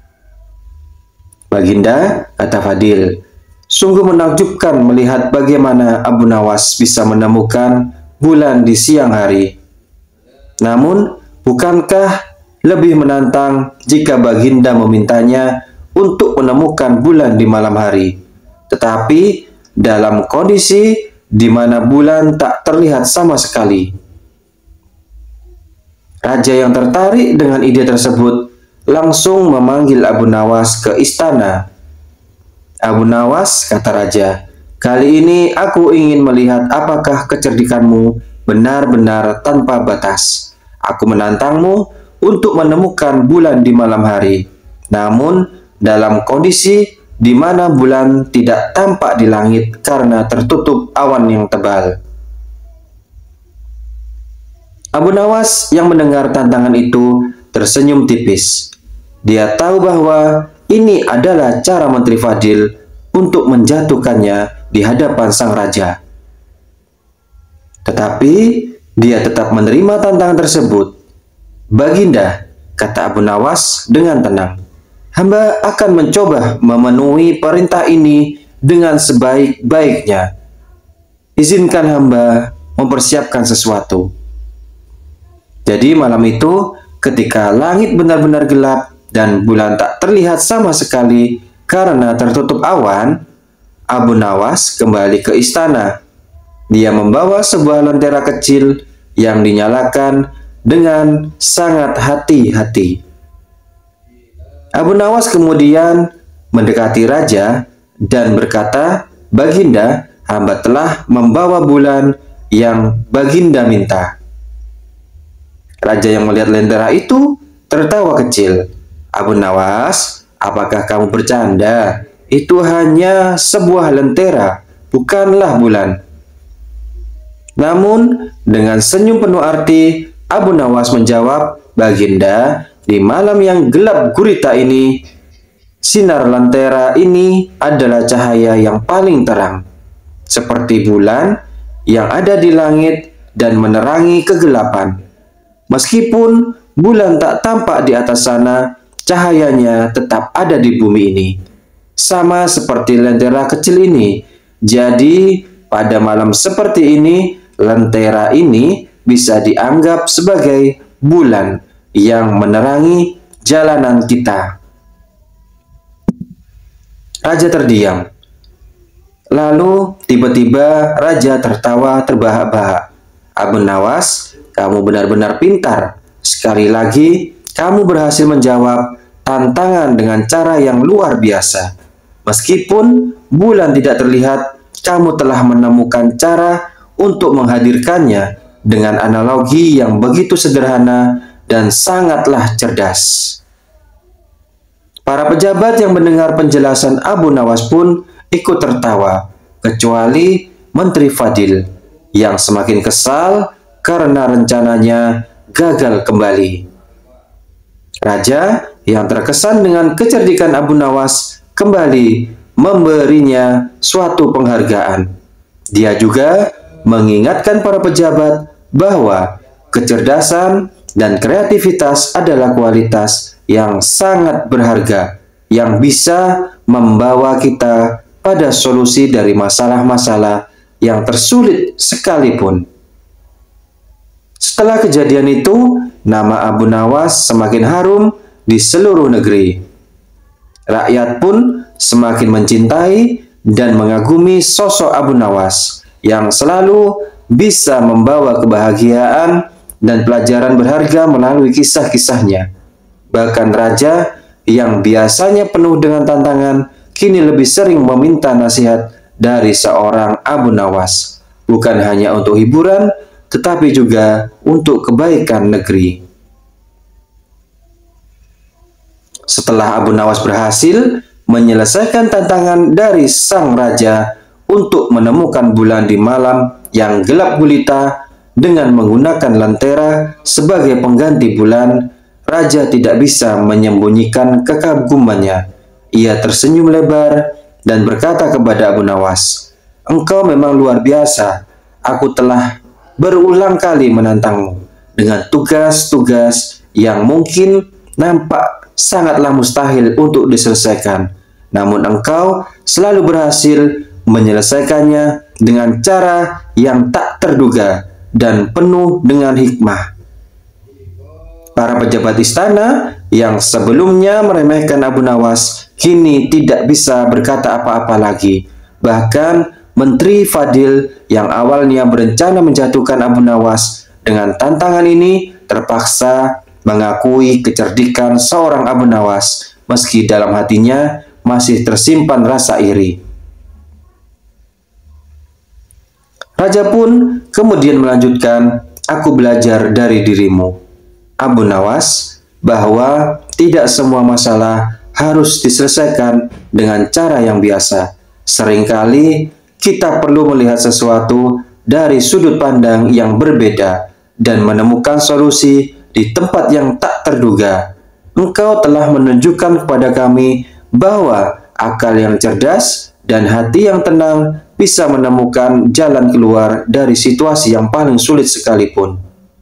"Baginda," kata Fadil, "sungguh menakjubkan melihat bagaimana Abu Nawas bisa menemukan bulan di siang hari. Namun, bukankah lebih menantang jika Baginda memintanya untuk menemukan bulan di malam hari, tetapi dalam kondisi di mana bulan tak terlihat sama sekali?" Raja yang tertarik dengan ide tersebut langsung memanggil Abu Nawas ke istana. "Abu Nawas," kata raja, "kali ini aku ingin melihat apakah kecerdikanmu benar-benar tanpa batas. Aku menantangmu untuk menemukan bulan di malam hari, namun dalam kondisi di mana bulan tidak tampak di langit karena tertutup awan yang tebal." Abu Nawas yang mendengar tantangan itu tersenyum tipis. Dia tahu bahwa ini adalah cara Menteri Fadil untuk menjatuhkannya di hadapan sang raja. Tetapi dia tetap menerima tantangan tersebut. "Baginda," kata Abu Nawas dengan tenang, "hamba akan mencoba memenuhi perintah ini dengan sebaik-baiknya. Izinkan hamba mempersiapkan sesuatu." Jadi malam itu, ketika langit benar-benar gelap dan bulan tak terlihat sama sekali karena tertutup awan, Abu Nawas kembali ke istana. Dia membawa sebuah lentera kecil yang dinyalakan dengan sangat hati-hati. Abu Nawas kemudian mendekati raja dan berkata, "Baginda, hamba telah membawa bulan yang Baginda minta." Raja yang melihat lentera itu tertawa kecil. "Abu Nawas, apakah kamu bercanda? Itu hanya sebuah lentera, bukanlah bulan." Namun, dengan senyum penuh arti, Abu Nawas menjawab, "Baginda, di malam yang gelap gurita ini, sinar lentera ini adalah cahaya yang paling terang, seperti bulan yang ada di langit dan menerangi kegelapan. Meskipun bulan tak tampak di atas sana, cahayanya tetap ada di bumi ini, sama seperti lentera kecil ini. Jadi, pada malam seperti ini, lentera ini bisa dianggap sebagai bulan yang menerangi jalanan kita." Raja terdiam. Lalu tiba-tiba raja tertawa terbahak-bahak. "Abu Nawas, kamu benar-benar pintar. Sekali lagi, kamu berhasil menjawab tantangan dengan cara yang luar biasa. Meskipun bulan tidak terlihat, kamu telah menemukan cara untuk menghadirkannya dengan analogi yang begitu sederhana dan sangatlah cerdas." Para pejabat yang mendengar penjelasan Abu Nawas pun ikut tertawa, kecuali Menteri Fadil yang semakin kesal karena rencananya gagal kembali. Raja yang terkesan dengan kecerdikan Abu Nawas kembali memberinya suatu penghargaan. Dia juga mengingatkan para pejabat bahwa kecerdasan dan kreativitas adalah kualitas yang sangat berharga yang bisa membawa kita pada solusi dari masalah-masalah yang tersulit sekalipun. Setelah kejadian itu, nama Abu Nawas semakin harum di seluruh negeri. Rakyat pun semakin mencintai dan mengagumi sosok Abu Nawas yang selalu bisa membawa kebahagiaan dan pelajaran berharga melalui kisah-kisahnya. Bahkan raja yang biasanya penuh dengan tantangan kini lebih sering meminta nasihat dari seorang Abu Nawas, bukan hanya untuk hiburan, tetapi juga untuk kebaikan negeri. Setelah Abu Nawas berhasil menyelesaikan tantangan dari sang raja untuk menemukan bulan di malam yang gelap gulita dengan menggunakan lentera sebagai pengganti bulan, raja tidak bisa menyembunyikan kekagumannya. Ia tersenyum lebar dan berkata kepada Abu Nawas, "Engkau memang luar biasa. Aku telah berulang kali menantangmu dengan tugas-tugas yang mungkin nampak sangatlah mustahil untuk diselesaikan. Namun engkau selalu berhasil menyelesaikannya dengan cara yang tak terduga dan penuh dengan hikmah." Para pejabat istana yang sebelumnya meremehkan Abu Nawas kini tidak bisa berkata apa-apa lagi. Bahkan Menteri Fadil yang awalnya berencana menjatuhkan Abu Nawas dengan tantangan ini terpaksa mengakui kecerdikan seorang Abu Nawas meski dalam hatinya masih tersimpan rasa iri. Raja pun kemudian melanjutkan, "Aku belajar dari dirimu, Abu Nawas, bahwa tidak semua masalah harus diselesaikan dengan cara yang biasa. Seringkali kita perlu melihat sesuatu dari sudut pandang yang berbeda dan menemukan solusi di tempat yang tak terduga. Engkau telah menunjukkan kepada kami bahwa akal yang cerdas dan hati yang tenang bisa menemukan jalan keluar dari situasi yang paling sulit sekalipun."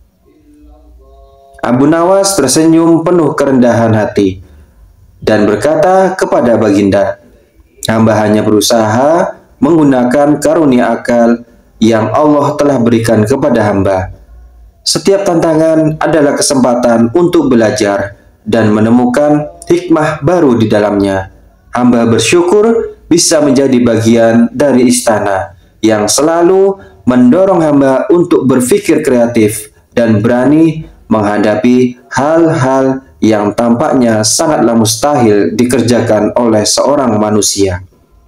Abu Nawas tersenyum penuh kerendahan hati dan berkata kepada Baginda, "Hamba hanya berusaha menggunakan karunia akal yang Allah telah berikan kepada hamba. Setiap tantangan adalah kesempatan untuk belajar dan menemukan hikmah baru di dalamnya. Hamba bersyukur bisa menjadi bagian dari istana yang selalu mendorong hamba untuk berpikir kreatif dan berani menghadapi hal-hal yang tampaknya sangatlah mustahil dikerjakan oleh seorang manusia."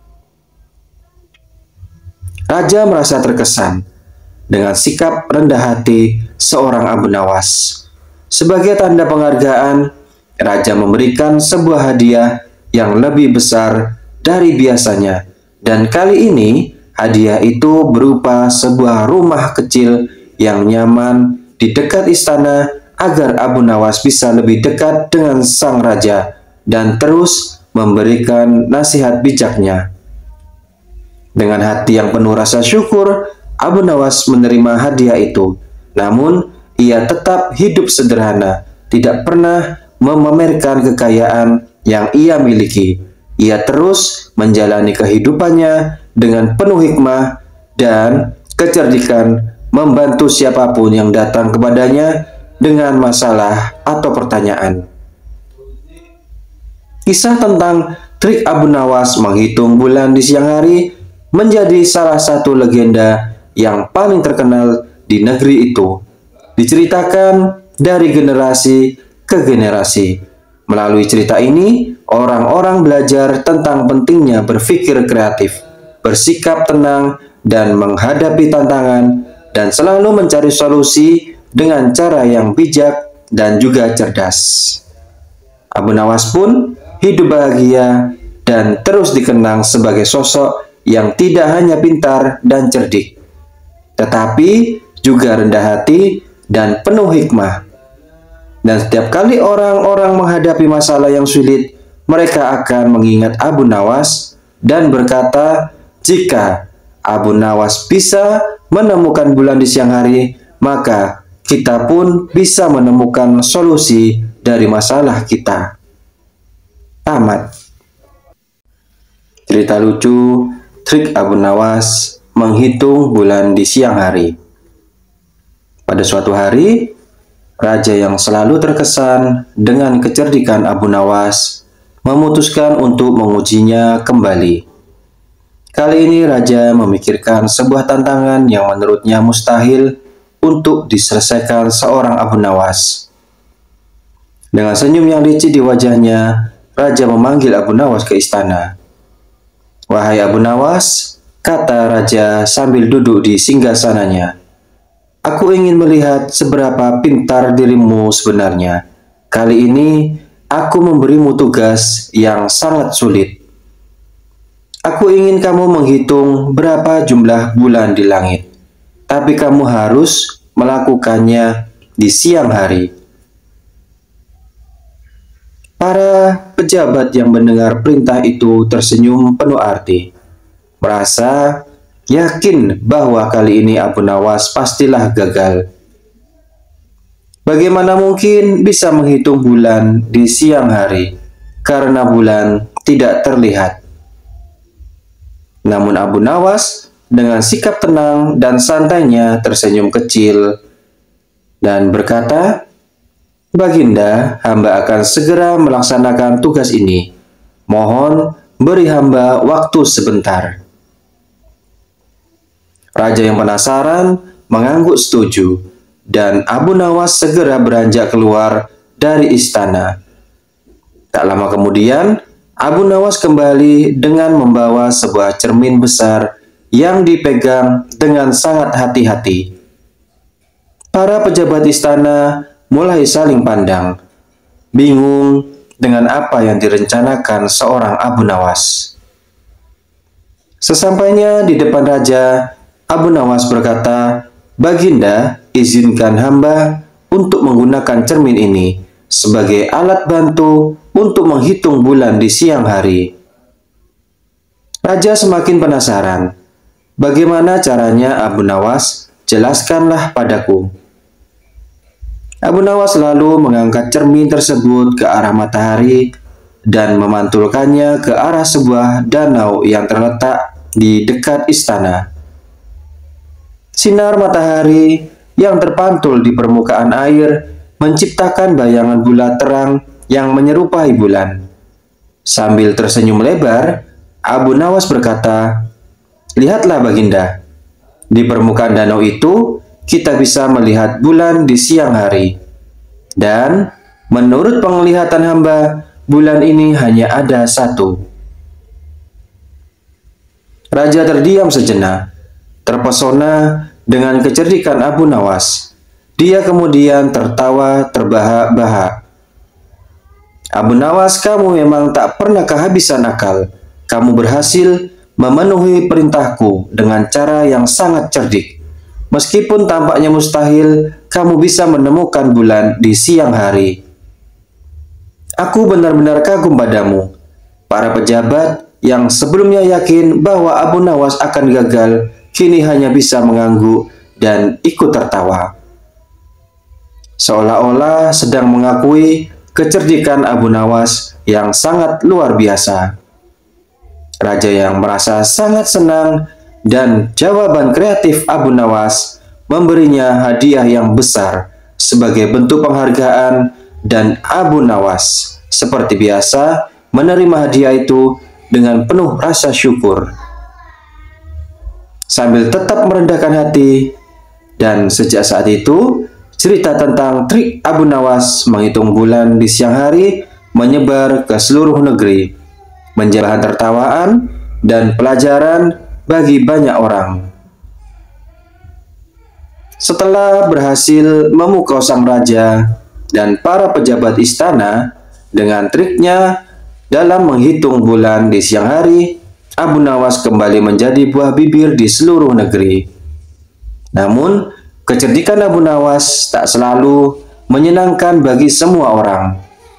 Raja merasa terkesan dengan sikap rendah hati seorang Abu Nawas. Sebagai tanda penghargaan, raja memberikan sebuah hadiah yang lebih besar dari biasanya, dan kali ini hadiah itu berupa sebuah rumah kecil yang nyaman di dekat istana agar Abu Nawas bisa lebih dekat dengan sang raja dan terus memberikan nasihat bijaknya. Dengan hati yang penuh rasa syukur, Abu Nawas menerima hadiah itu. Namun, ia tetap hidup sederhana, tidak pernah memamerkan kekayaan yang ia miliki. Ia terus menjalani kehidupannya dengan penuh hikmah dan kecerdikan, membantu siapapun yang datang kepadanya dengan masalah atau pertanyaan. Kisah tentang trik Abu Nawas menghitung bulan di siang hari menjadi salah satu legenda yang paling terkenal di negeri itu. Diceritakan dari generasi ke generasi. Melalui cerita ini, orang-orang belajar tentang pentingnya berpikir kreatif, bersikap tenang, dan menghadapi tantangan, dan selalu mencari solusi dengan cara yang bijak dan juga cerdas. Abu Nawas pun hidup bahagia dan terus dikenang sebagai sosok yang tidak hanya pintar dan cerdik, tetapi juga rendah hati dan penuh hikmah. Dan setiap kali orang-orang menghadapi masalah yang sulit, mereka akan mengingat Abu Nawas dan berkata, jika Abu Nawas bisa menemukan bulan di siang hari, maka kita pun bisa menemukan solusi dari masalah kita. Tamat. Cerita lucu, trik Abu Nawas menghitung bulan di siang hari. Pada suatu hari, raja yang selalu terkesan dengan kecerdikan Abu Nawas memutuskan untuk mengujinya kembali. Kali ini raja memikirkan sebuah tantangan yang menurutnya mustahil untuk diselesaikan seorang Abu Nawas. Dengan senyum yang licik di wajahnya, raja memanggil Abu Nawas ke istana. "Wahai Abu Nawas," kata raja sambil duduk di singgasananya, "aku ingin melihat seberapa pintar dirimu sebenarnya. Kali ini, aku memberimu tugas yang sangat sulit. Aku ingin kamu menghitung berapa jumlah bulan di langit, tapi kamu harus melakukannya di siang hari." Para pejabat yang mendengar perintah itu tersenyum penuh arti, merasa yakin bahwa kali ini Abu Nawas pastilah gagal. Bagaimana mungkin bisa menghitung bulan di siang hari, karena bulan tidak terlihat. Namun Abu Nawas dengan sikap tenang dan santainya tersenyum kecil dan berkata, "Baginda, hamba akan segera melaksanakan tugas ini. Mohon beri hamba waktu sebentar." Raja yang penasaran mengangguk setuju, dan Abu Nawas segera beranjak keluar dari istana. Tak lama kemudian, Abu Nawas kembali dengan membawa sebuah cermin besar yang dipegang dengan sangat hati-hati. Para pejabat istana mulai saling pandang, bingung dengan apa yang direncanakan seorang Abu Nawas. Sesampainya di depan raja, Abu Nawas berkata, "Baginda, izinkan hamba untuk menggunakan cermin ini sebagai alat bantu untuk menghitung bulan di siang hari." Raja semakin penasaran. "Bagaimana caranya, Abu Nawas? Jelaskanlah padaku." Abu Nawas lalu mengangkat cermin tersebut ke arah matahari dan memantulkannya ke arah sebuah danau yang terletak di dekat istana. Sinar matahari yang terpantul di permukaan air menciptakan bayangan bulat terang yang menyerupai bulan. Sambil tersenyum lebar, Abu Nawas berkata, "Lihatlah Baginda, di permukaan danau itu kita bisa melihat bulan di siang hari. Dan menurut penglihatan hamba, bulan ini hanya ada satu." Raja terdiam sejenak, terpesona dengan kecerdikan Abu Nawas. Dia kemudian tertawa terbahak-bahak. "Abu Nawas, kamu memang tak pernah kehabisan akal. Kamu berhasil memenuhi perintahku dengan cara yang sangat cerdik. Meskipun tampaknya mustahil, kamu bisa menemukan bulan di siang hari. Aku benar-benar kagum padamu." Para pejabat yang sebelumnya yakin bahwa Abu Nawas akan gagal, kini hanya bisa mengangguk dan ikut tertawa, seolah-olah sedang mengakui kecerdikan Abu Nawas yang sangat luar biasa. Raja yang merasa sangat senang dan jawaban kreatif Abu Nawas memberinya hadiah yang besar sebagai bentuk penghargaan, dan Abu Nawas seperti biasa menerima hadiah itu dengan penuh rasa syukur. Sambil tetap merendahkan hati, dan sejak saat itu cerita tentang trik Abu Nawas menghitung bulan di siang hari menyebar ke seluruh negeri, menjadi bahan tertawaan dan pelajaran bagi banyak orang. Setelah berhasil memukau sang raja dan para pejabat istana dengan triknya dalam menghitung bulan di siang hari, Abu Nawas kembali menjadi buah bibir di seluruh negeri. Namun, kecerdikan Abu Nawas tak selalu menyenangkan bagi semua orang.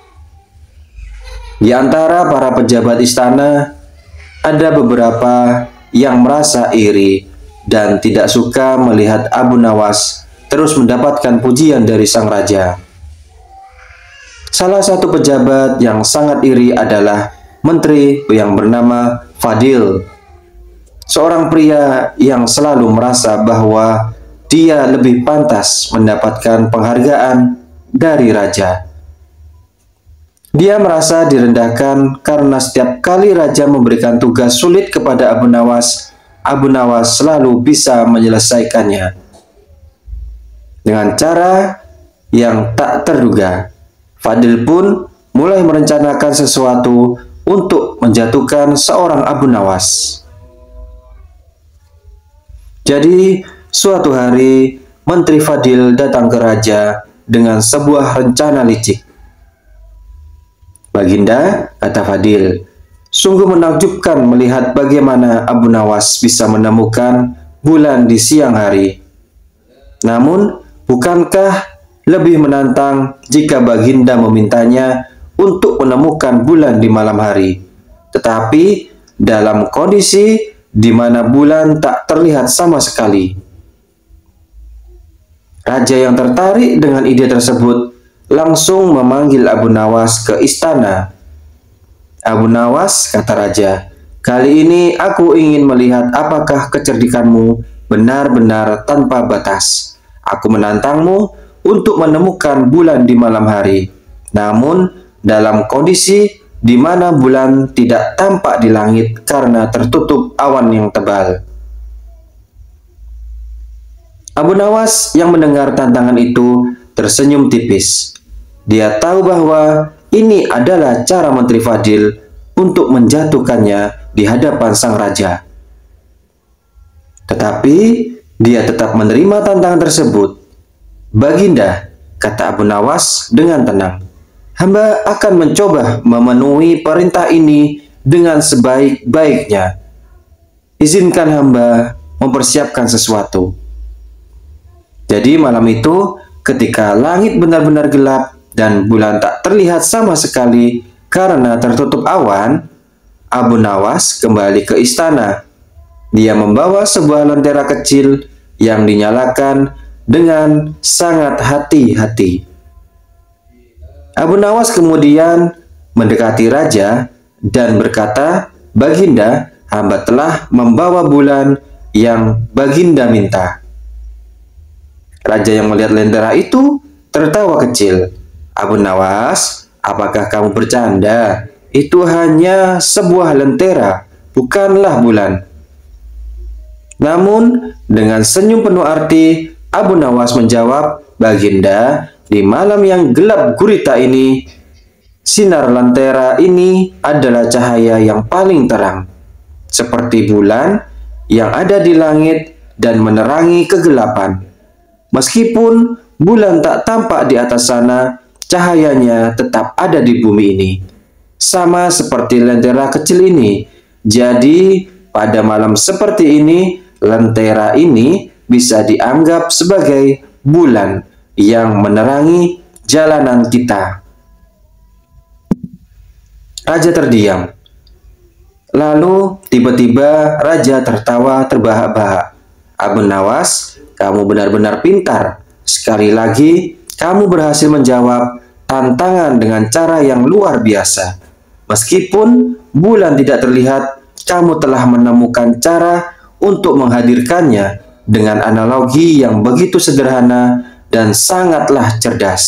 Di antara para pejabat istana, ada beberapa yang merasa iri dan tidak suka melihat Abu Nawas terus mendapatkan pujian dari sang raja. Salah satu pejabat yang sangat iri adalah menteri yang bernama Fadil, seorang pria yang selalu merasa bahwa dia lebih pantas mendapatkan penghargaan dari raja. Dia merasa direndahkan karena setiap kali raja memberikan tugas sulit kepada Abu Nawas, Abu Nawas selalu bisa menyelesaikannya dengan cara yang tak terduga. Fadil pun mulai merencanakan sesuatu untuk menjatuhkan seorang Abu Nawas. Jadi, suatu hari Menteri Fadil datang ke raja dengan sebuah rencana licik. "Baginda," kata Fadil, "sungguh menakjubkan melihat bagaimana Abu Nawas bisa menemukan bulan di siang hari. Namun, bukankah lebih menantang jika Baginda memintanya untuk menemukan bulan di malam hari, tetapi dalam kondisi di mana bulan tak terlihat sama sekali?" Raja yang tertarik dengan ide tersebut langsung memanggil Abu Nawas ke istana. "Abu Nawas," kata raja, "kali ini aku ingin melihat apakah kecerdikanmu benar-benar tanpa batas. Aku menantangmu untuk menemukan bulan di malam hari, namun dalam kondisi di mana bulan tidak tampak di langit karena tertutup awan yang tebal." Abu Nawas yang mendengar tantangan itu tersenyum tipis. Dia tahu bahwa ini adalah cara Menteri Fadil untuk menjatuhkannya di hadapan sang raja. Tetapi dia tetap menerima tantangan tersebut. "Baginda," kata Abu Nawas dengan tenang, "hamba akan mencoba memenuhi perintah ini dengan sebaik-baiknya. Izinkan hamba mempersiapkan sesuatu." Jadi malam itu, ketika langit benar-benar gelap dan bulan tak terlihat sama sekali karena tertutup awan, Abu Nawas kembali ke istana. Dia membawa sebuah lentera kecil yang dinyalakan dengan sangat hati-hati. Abu Nawas kemudian mendekati raja dan berkata, "Baginda, hamba telah membawa bulan yang Baginda minta." Raja yang melihat lentera itu tertawa kecil. "Abu Nawas, apakah kamu bercanda? Itu hanya sebuah lentera, bukanlah bulan." Namun, dengan senyum penuh arti, Abu Nawas menjawab, "Baginda, di malam yang gelap gurita ini, sinar lentera ini adalah cahaya yang paling terang, seperti bulan yang ada di langit dan menerangi kegelapan. Meskipun bulan tak tampak di atas sana, cahayanya tetap ada di bumi ini, sama seperti lentera kecil ini. Jadi, pada malam seperti ini, lentera ini bisa dianggap sebagai bulan yang menerangi jalanan kita." Raja terdiam. Lalu, tiba-tiba raja tertawa terbahak-bahak. "Abu Nawas, kamu benar-benar pintar. Sekali lagi, kamu berhasil menjawab tantangan dengan cara yang luar biasa. Meskipun bulan tidak terlihat, kamu telah menemukan cara untuk menghadirkannya dengan analogi yang begitu sederhana dan sangatlah cerdas."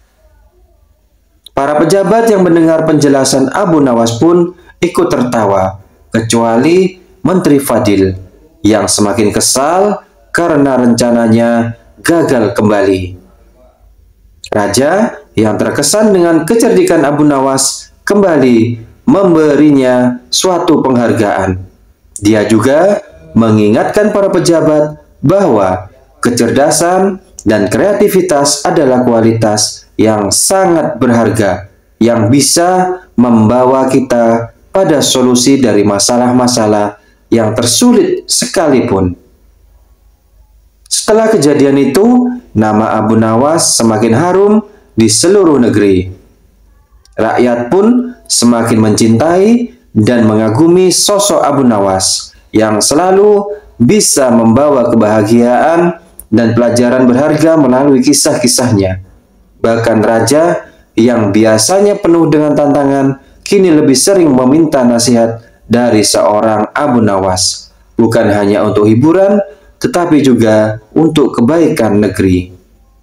Para pejabat yang mendengar penjelasan Abu Nawas pun ikut tertawa, kecuali Menteri Fadil yang semakin kesal karena rencananya gagal kembali. Raja yang terkesan dengan kecerdikan Abu Nawas kembali memberinya suatu penghargaan. Dia juga mengingatkan para pejabat bahwa kecerdasan dan kreativitas adalah kualitas yang sangat berharga yang bisa membawa kita pada solusi dari masalah-masalah yang tersulit sekalipun. Setelah kejadian itu, nama Abu Nawas semakin harum di seluruh negeri. Rakyat pun semakin mencintai dan mengagumi sosok Abu Nawas yang selalu bisa membawa kebahagiaan dan pelajaran berharga melalui kisah-kisahnya. Bahkan raja yang biasanya penuh dengan tantangan kini lebih sering meminta nasihat dari seorang Abu Nawas, bukan hanya untuk hiburan, tetapi juga untuk kebaikan negeri.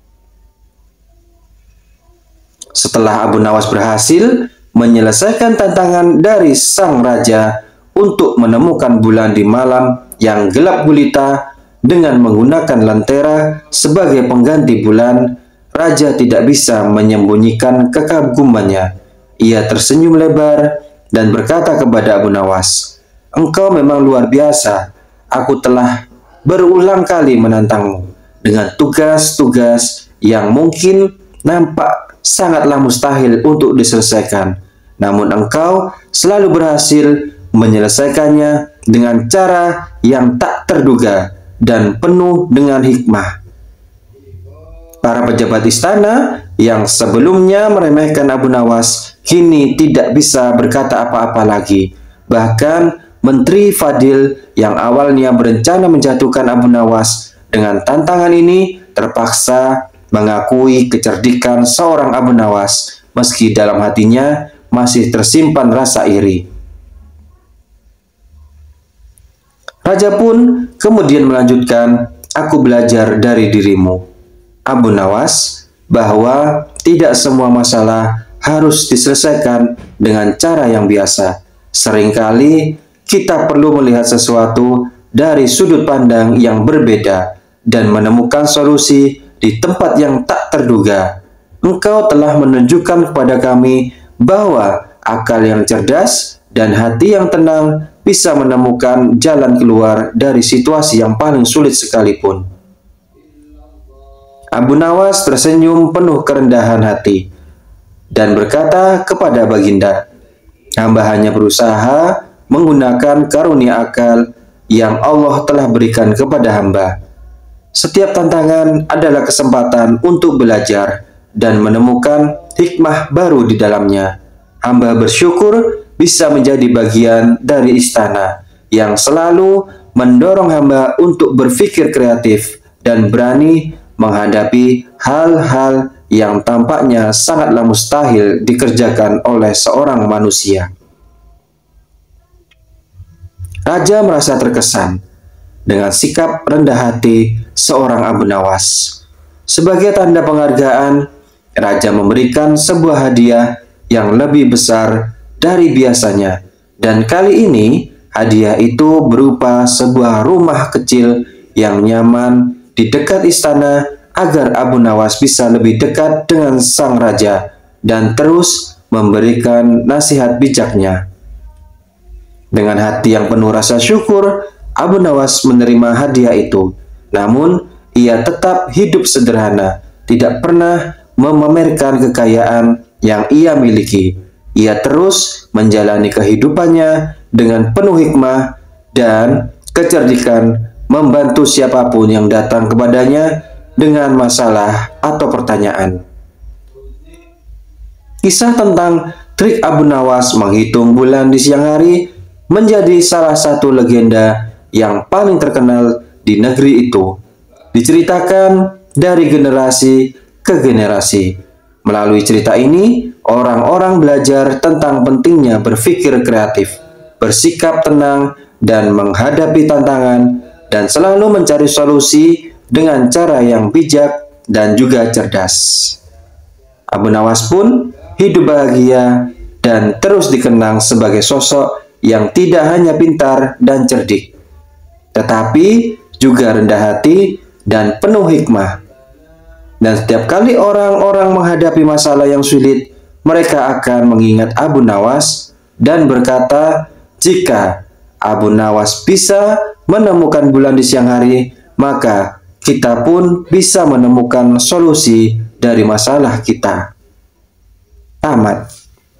Setelah Abu Nawas berhasil menyelesaikan tantangan dari sang raja untuk menemukan bulan di malam yang gelap gulita dengan menggunakan lentera sebagai pengganti bulan, raja tidak bisa menyembunyikan kekagumannya. Ia tersenyum lebar dan berkata kepada Abu Nawas, "Engkau memang luar biasa. Aku telah berulang kali menantangmu dengan tugas-tugas yang mungkin nampak sangatlah mustahil untuk diselesaikan. Namun engkau selalu berhasil menyelesaikannya dengan cara yang tak terduga dan penuh dengan hikmah." Para pejabat istana yang sebelumnya meremehkan Abu Nawas kini tidak bisa berkata apa-apa lagi. Bahkan Menteri Fadil yang awalnya berencana menjatuhkan Abu Nawas dengan tantangan ini terpaksa mengakui kecerdikan seorang Abu Nawas meski dalam hatinya masih tersimpan rasa iri. Raja pun kemudian melanjutkan, "Aku belajar dari dirimu, Abu Nawas, bahwa tidak semua masalah harus diselesaikan dengan cara yang biasa. Seringkali kita perlu melihat sesuatu dari sudut pandang yang berbeda dan menemukan solusi di tempat yang tak terduga. Engkau telah menunjukkan kepada kami bahwa akal yang cerdas dan hati yang tenang bisa menemukan jalan keluar dari situasi yang paling sulit sekalipun." Abu Nawas tersenyum penuh kerendahan hati dan berkata kepada Baginda, "Hamba hanya berusaha menggunakan karunia akal yang Allah telah berikan kepada hamba. Setiap tantangan adalah kesempatan untuk belajar dan menemukan hikmah baru di dalamnya. Hamba bersyukur bisa menjadi bagian dari istana yang selalu mendorong hamba untuk berpikir kreatif dan berani menghadapi hal-hal yang tampaknya sangatlah mustahil dikerjakan oleh seorang manusia." Raja merasa terkesan dengan sikap rendah hati seorang Abu Nawas. Sebagai tanda penghargaan, raja memberikan sebuah hadiah yang lebih besar dari biasanya, dan kali ini hadiah itu berupa sebuah rumah kecil yang nyaman di dekat istana agar Abu Nawas bisa lebih dekat dengan sang raja dan terus memberikan nasihat bijaknya. Dengan hati yang penuh rasa syukur, Abu Nawas menerima hadiah itu. Namun, ia tetap hidup sederhana, tidak pernah memamerkan kekayaan yang ia miliki. Ia terus menjalani kehidupannya dengan penuh hikmah dan kecerdikan, membantu siapapun yang datang kepadanya dengan masalah atau pertanyaan. Kisah tentang trik Abu Nawas menghitung bulan di siang hari menjadi salah satu legenda yang paling terkenal di negeri itu. Diceritakan dari generasi ke generasi. Melalui cerita ini, orang-orang belajar tentang pentingnya berpikir kreatif, bersikap tenang, dan menghadapi tantangan, dan selalu mencari solusi dengan cara yang bijak dan juga cerdas. Abu Nawas pun hidup bahagia dan terus dikenang sebagai sosok yang tidak hanya pintar dan cerdik, tetapi juga rendah hati dan penuh hikmah. Dan setiap kali orang-orang menghadapi masalah yang sulit, mereka akan mengingat Abu Nawas dan berkata, jika Abu Nawas bisa menemukan bulan di siang hari, maka kita pun bisa menemukan solusi dari masalah kita. Tamat.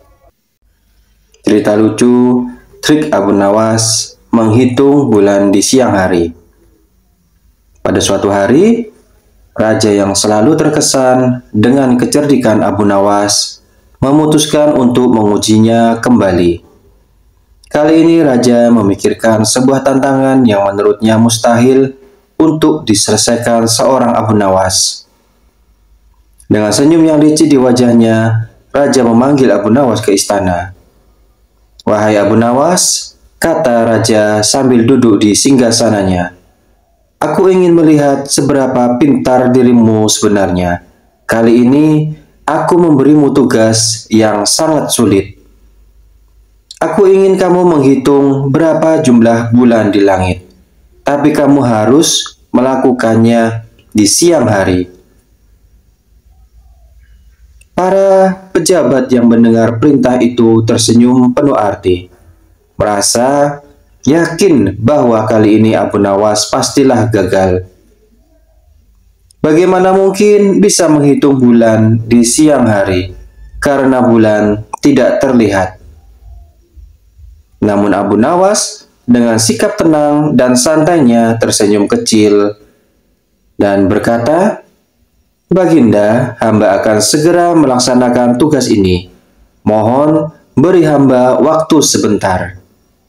Cerita lucu, trik Abu Nawas menghitung bulan di siang hari. Pada suatu hari, raja yang selalu terkesan dengan kecerdikan Abu Nawas memutuskan untuk mengujinya kembali. Kali ini raja memikirkan sebuah tantangan yang menurutnya mustahil untuk diselesaikan seorang Abu Nawas. Dengan senyum yang licik di wajahnya, raja memanggil Abu Nawas ke istana. "Wahai Abu Nawas," kata raja sambil duduk di singgasananya, Aku ingin melihat seberapa pintar dirimu sebenarnya. Kali ini, aku memberimu tugas yang sangat sulit. Aku ingin kamu menghitung berapa jumlah bulan di langit, tapi kamu harus melakukannya di siang hari. Para pejabat yang mendengar perintah itu tersenyum penuh arti, merasa yakin bahwa kali ini Abu Nawas pastilah gagal. Bagaimana mungkin bisa menghitung bulan di siang hari, karena bulan tidak terlihat. Namun Abu Nawas dengan sikap tenang dan santainya tersenyum kecil dan berkata, "Baginda, hamba akan segera melaksanakan tugas ini. Mohon beri hamba waktu sebentar."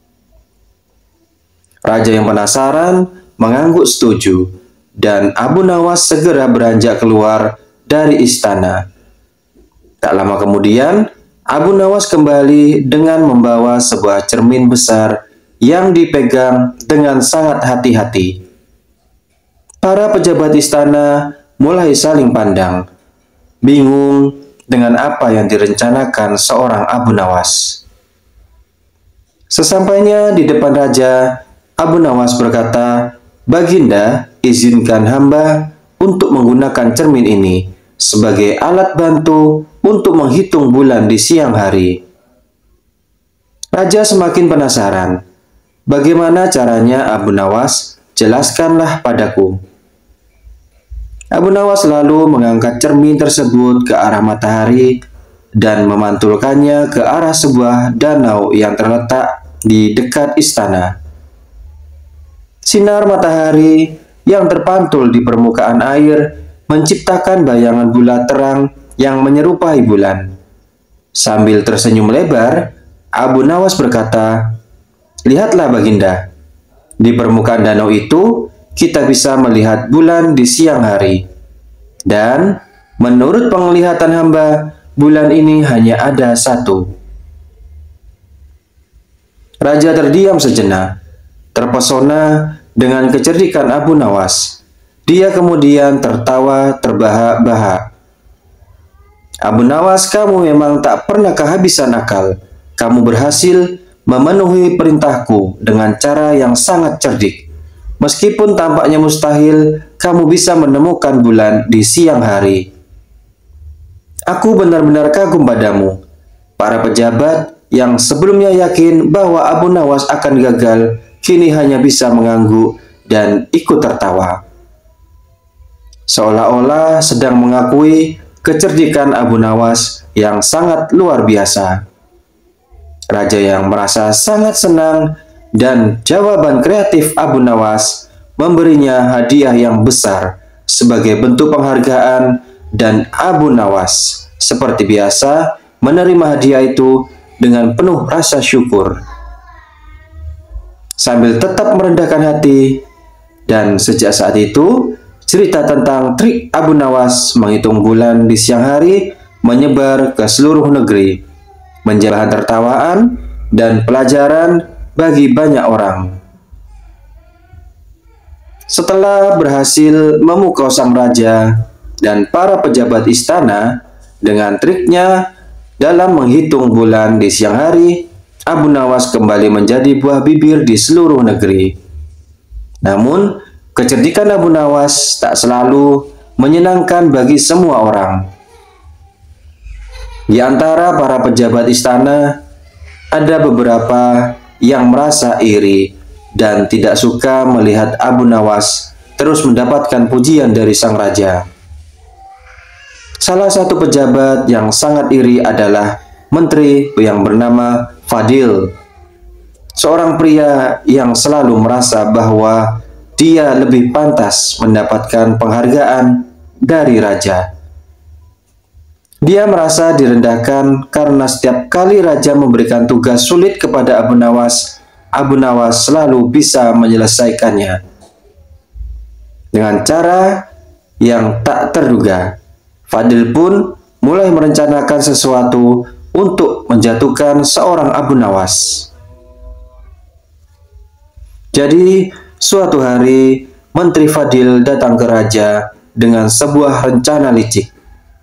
Raja yang penasaran mengangguk setuju, dan Abu Nawas segera beranjak keluar dari istana. Tak lama kemudian, Abu Nawas kembali dengan membawa sebuah cermin besar yang dipegang dengan sangat hati-hati. Para pejabat istana mulai saling pandang, bingung dengan apa yang direncanakan seorang Abu Nawas. Sesampainya di depan raja, Abu Nawas berkata, "Baginda, izinkan hamba untuk menggunakan cermin ini sebagai alat bantu untuk menghitung bulan di siang hari." Raja semakin penasaran. "Bagaimana caranya, Abu Nawas? Jelaskanlah padaku." Abu Nawas lalu mengangkat cermin tersebut ke arah matahari dan memantulkannya ke arah sebuah danau yang terletak di dekat istana. Sinar matahari yang terpantul di permukaan air menciptakan bayangan bulat terang yang menyerupai bulan. Sambil tersenyum lebar, Abu Nawas berkata, "Lihatlah Baginda, di permukaan danau itu kita bisa melihat bulan di siang hari. Dan menurut penglihatan hamba, bulan ini hanya ada satu." Raja terdiam sejenak, terpesona dengan kecerdikan Abu Nawas. Dia kemudian tertawa terbahak-bahak. "Abu Nawas, kamu memang tak pernah kehabisan akal. Kamu berhasil memenuhi perintahku dengan cara yang sangat cerdik. Meskipun tampaknya mustahil, kamu bisa menemukan bulan di siang hari. Aku benar-benar kagum padamu." Para pejabat yang sebelumnya yakin bahwa Abu Nawas akan gagal, kini hanya bisa mengangguk dan ikut tertawa, seolah-olah sedang mengakui kecerdikan Abu Nawas yang sangat luar biasa. Raja yang merasa sangat senang dan jawaban kreatif Abu Nawas memberinya hadiah yang besar sebagai bentuk penghargaan, dan Abu Nawas seperti biasa menerima hadiah itu dengan penuh rasa syukur, sambil tetap merendahkan hati. Dan sejak saat itu, cerita tentang trik Abu Nawas menghitung bulan di siang hari menyebar ke seluruh negeri, menjadi bahan tertawaan dan pelajaran bagi banyak orang. Setelah berhasil memukau sang raja dan para pejabat istana dengan triknya dalam menghitung bulan di siang hari, Abu Nawas kembali menjadi buah bibir di seluruh negeri. Namun, kecerdikan Abu Nawas tak selalu menyenangkan bagi semua orang. Di antara para pejabat istana, ada beberapa yang merasa iri dan tidak suka melihat Abu Nawas terus mendapatkan pujian dari sang raja. Salah satu pejabat yang sangat iri adalah menteri yang bernama Fadil, seorang pria yang selalu merasa bahwa dia lebih pantas mendapatkan penghargaan dari raja. Dia merasa direndahkan karena setiap kali raja memberikan tugas sulit kepada Abu Nawas, Abu Nawas selalu bisa menyelesaikannya dengan cara yang tak terduga. Fadil pun mulai merencanakan sesuatu untuk menjatuhkan seorang Abu Nawas. Jadi, suatu hari Menteri Fadil datang ke raja dengan sebuah rencana licik.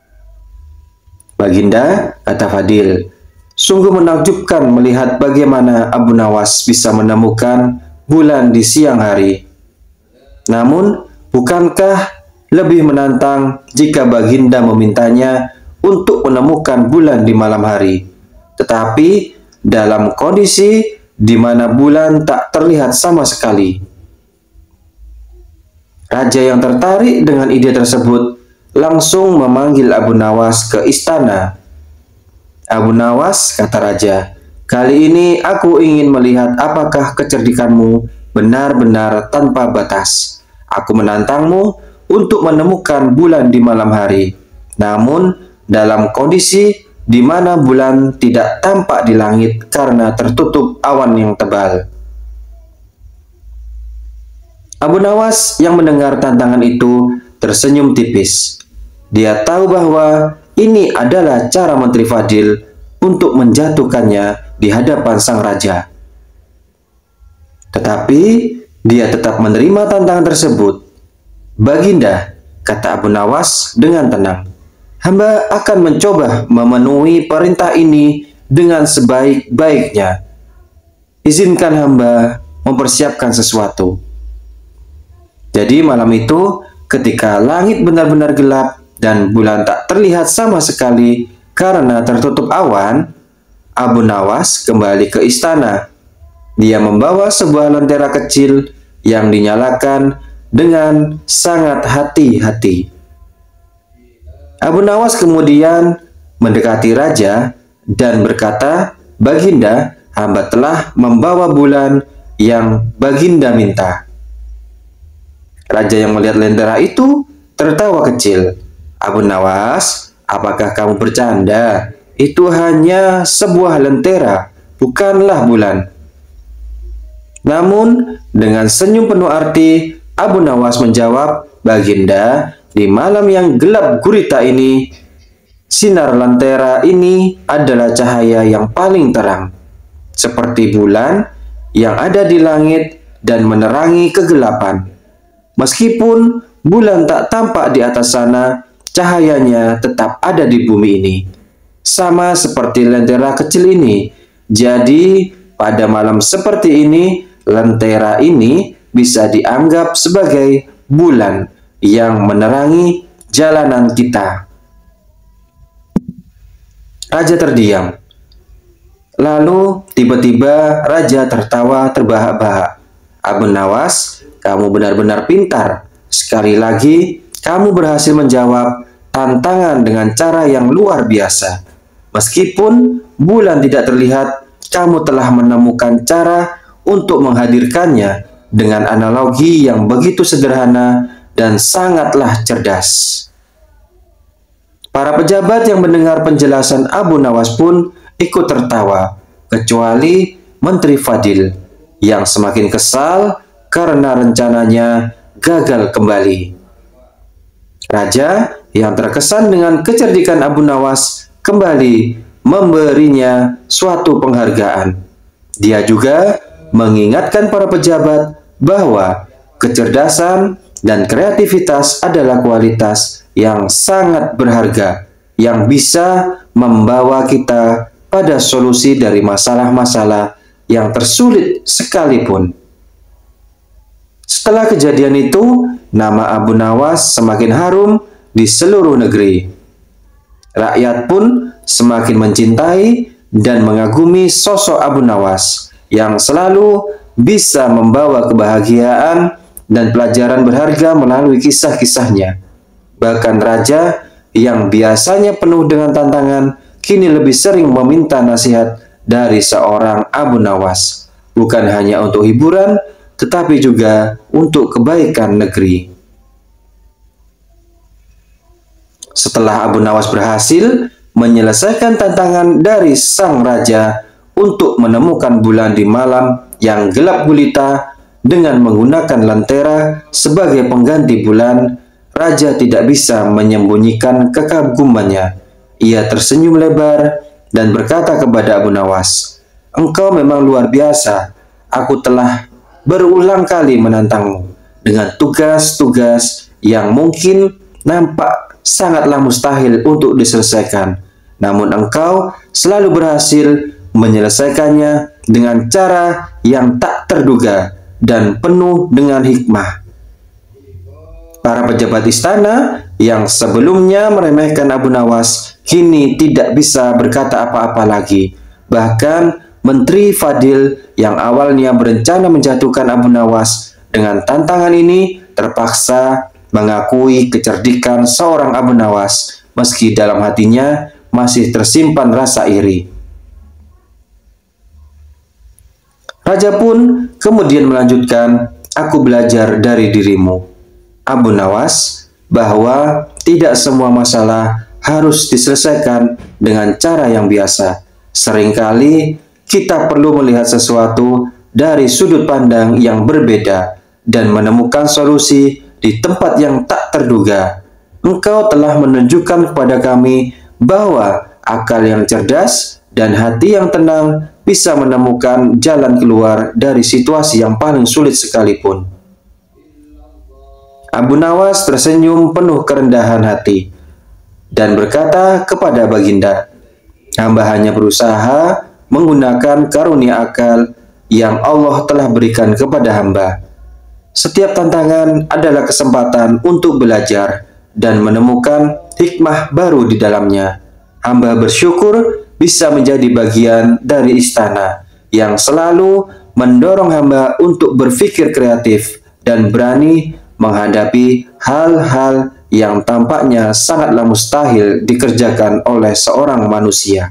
"Baginda," kata Fadil, "sungguh menakjubkan melihat bagaimana Abu Nawas bisa menemukan bulan di siang hari. Namun, bukankah lebih menantang jika Baginda memintanya untuk menemukan bulan di malam hari, tetapi dalam kondisi di mana bulan tak terlihat sama sekali?" Raja yang tertarik dengan ide tersebut langsung memanggil Abu Nawas ke istana. "Abu Nawas," kata raja, "kali ini aku ingin melihat apakah kecerdikanmu benar-benar tanpa batas. Aku menantangmu untuk menemukan bulan di malam hari, namun dalam kondisi di mana bulan tidak tampak di langit karena tertutup awan yang tebal." Abu Nawas yang mendengar tantangan itu tersenyum tipis. Dia tahu bahwa ini adalah cara Menteri Fadil untuk menjatuhkannya di hadapan sang raja. Tetapi dia tetap menerima tantangan tersebut. "Baginda," kata Abu Nawas dengan tenang, "hamba akan mencoba memenuhi perintah ini dengan sebaik-baiknya. Izinkan hamba mempersiapkan sesuatu." Jadi malam itu, ketika langit benar-benar gelap dan bulan tak terlihat sama sekali karena tertutup awan, Abu Nawas kembali ke istana. Dia membawa sebuah lentera kecil yang dinyalakan dengan sangat hati-hati. Abu Nawas kemudian mendekati raja dan berkata, "Baginda, hamba telah membawa bulan yang Baginda minta." Raja yang melihat lentera itu tertawa kecil. "Abu Nawas, apakah kamu bercanda? Itu hanya sebuah lentera, bukanlah bulan." Namun, dengan senyum penuh arti, Abu Nawas menjawab, "Baginda, di malam yang gelap gurita ini, sinar lentera ini adalah cahaya yang paling terang, seperti bulan yang ada di langit dan menerangi kegelapan. Meskipun bulan tak tampak di atas sana, cahayanya tetap ada di bumi ini, sama seperti lentera kecil ini. Jadi, pada malam seperti ini, lentera ini bisa dianggap sebagai bulan yang menerangi jalanan kita." Raja terdiam. Lalu, tiba-tiba raja tertawa terbahak-bahak. "Abu Nawas, kamu benar-benar pintar. Sekali lagi, kamu berhasil menjawab tantangan dengan cara yang luar biasa. Meskipun bulan tidak terlihat, kamu telah menemukan cara untuk menghadirkannya dengan analogi yang begitu sederhana dan sangatlah cerdas." Para pejabat yang mendengar penjelasan Abu Nawas pun ikut tertawa, kecuali Menteri Fadil yang semakin kesal karena rencananya gagal kembali. Raja yang terkesan dengan kecerdikan Abu Nawas kembali memberinya suatu penghargaan. Dia juga mengingatkan para pejabat bahwa kecerdasan dan kreativitas adalah kualitas yang sangat berharga yang bisa membawa kita pada solusi dari masalah-masalah yang tersulit sekalipun. Setelah kejadian itu, nama Abu Nawas semakin harum di seluruh negeri. Rakyat pun semakin mencintai dan mengagumi sosok Abu Nawas yang selalu bisa membawa kebahagiaan dan pelajaran berharga melalui kisah-kisahnya. Bahkan raja yang biasanya penuh dengan tantangan kini lebih sering meminta nasihat dari seorang Abu Nawas, bukan hanya untuk hiburan, tetapi juga untuk kebaikan negeri. Setelah Abu Nawas berhasil menyelesaikan tantangan dari sang raja untuk menemukan bulan di malam yang gelap gulita dengan menggunakan lentera sebagai pengganti bulan, raja tidak bisa menyembunyikan kekagumannya. Ia tersenyum lebar dan berkata kepada Abu Nawas, "Engkau memang luar biasa. Aku telah berulang kali menantangmu, dengan tugas-tugas yang mungkin nampak sangatlah mustahil untuk diselesaikan. Namun engkau selalu berhasil menyelesaikannya dengan cara yang tak terduga dan penuh dengan hikmah. Para pejabat istana yang sebelumnya meremehkan Abu Nawas kini tidak bisa berkata apa-apa lagi. Bahkan Menteri Fadil yang awalnya berencana menjatuhkan Abu Nawas dengan tantangan ini terpaksa mengakui kecerdikan seorang Abu Nawas meski dalam hatinya masih tersimpan rasa iri. Raja pun kemudian melanjutkan, "Aku belajar dari dirimu, Abu Nawas, bahwa tidak semua masalah harus diselesaikan dengan cara yang biasa. Seringkali kita perlu melihat sesuatu dari sudut pandang yang berbeda dan menemukan solusi di tempat yang tak terduga. Engkau telah menunjukkan kepada kami bahwa akal yang cerdas dan hati yang tenang bisa menemukan jalan keluar dari situasi yang paling sulit sekalipun." Abu Nawas tersenyum penuh kerendahan hati dan berkata kepada Baginda, "Hamba hanya berusaha menggunakan karunia akal yang Allah telah berikan kepada hamba. Setiap tantangan adalah kesempatan untuk belajar dan menemukan hikmah baru di dalamnya. Hamba bersyukur bisa menjadi bagian dari istana yang selalu mendorong hamba untuk berpikir kreatif dan berani menghadapi hal-hal yang tampaknya sangatlah mustahil dikerjakan oleh seorang manusia."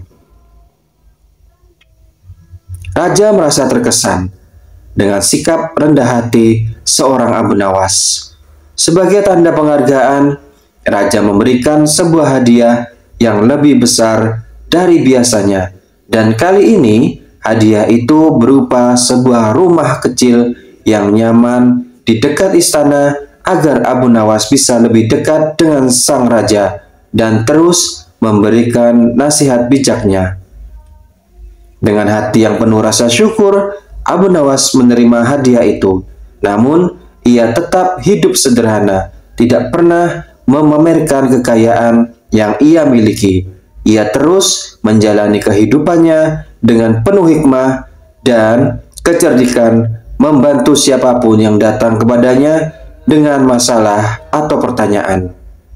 Raja merasa terkesan dengan sikap rendah hati seorang Abu Nawas. Sebagai tanda penghargaan, Raja memberikan sebuah hadiah yang lebih besar dari biasanya, dan kali ini hadiah itu berupa sebuah rumah kecil yang nyaman di dekat istana agar Abu Nawas bisa lebih dekat dengan sang raja dan terus memberikan nasihat bijaknya. Dengan hati yang penuh rasa syukur, Abu Nawas menerima hadiah itu. Namun, ia tetap hidup sederhana, tidak pernah memamerkan kekayaan yang ia miliki. Ia terus menjalani kehidupannya dengan penuh hikmah dan kecerdikan, membantu siapapun yang datang kepadanya dengan masalah atau pertanyaan.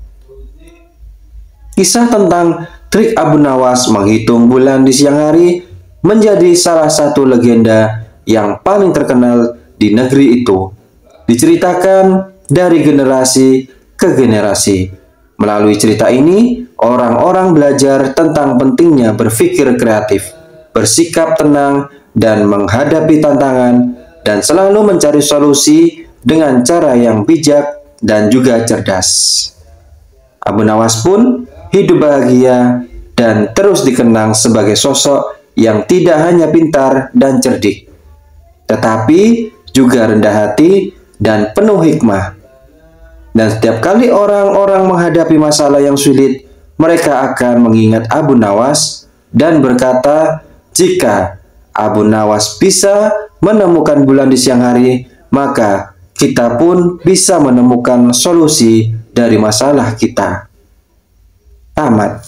Kisah tentang trik Abu Nawas menghitung bulan di siang hari menjadi salah satu legenda yang paling terkenal di negeri itu. Diceritakan dari generasi ke generasi. Melalui cerita ini, orang-orang belajar tentang pentingnya berpikir kreatif, bersikap tenang, dan menghadapi tantangan, dan selalu mencari solusi dengan cara yang bijak dan juga cerdas. Abu Nawas pun hidup bahagia dan terus dikenang sebagai sosok yang tidak hanya pintar dan cerdik, tetapi juga rendah hati dan penuh hikmah. Dan setiap kali orang-orang menghadapi masalah yang sulit, mereka akan mengingat Abu Nawas dan berkata, jika Abu Nawas bisa menemukan bulan di siang hari, maka kita pun bisa menemukan solusi dari masalah kita. Tamat.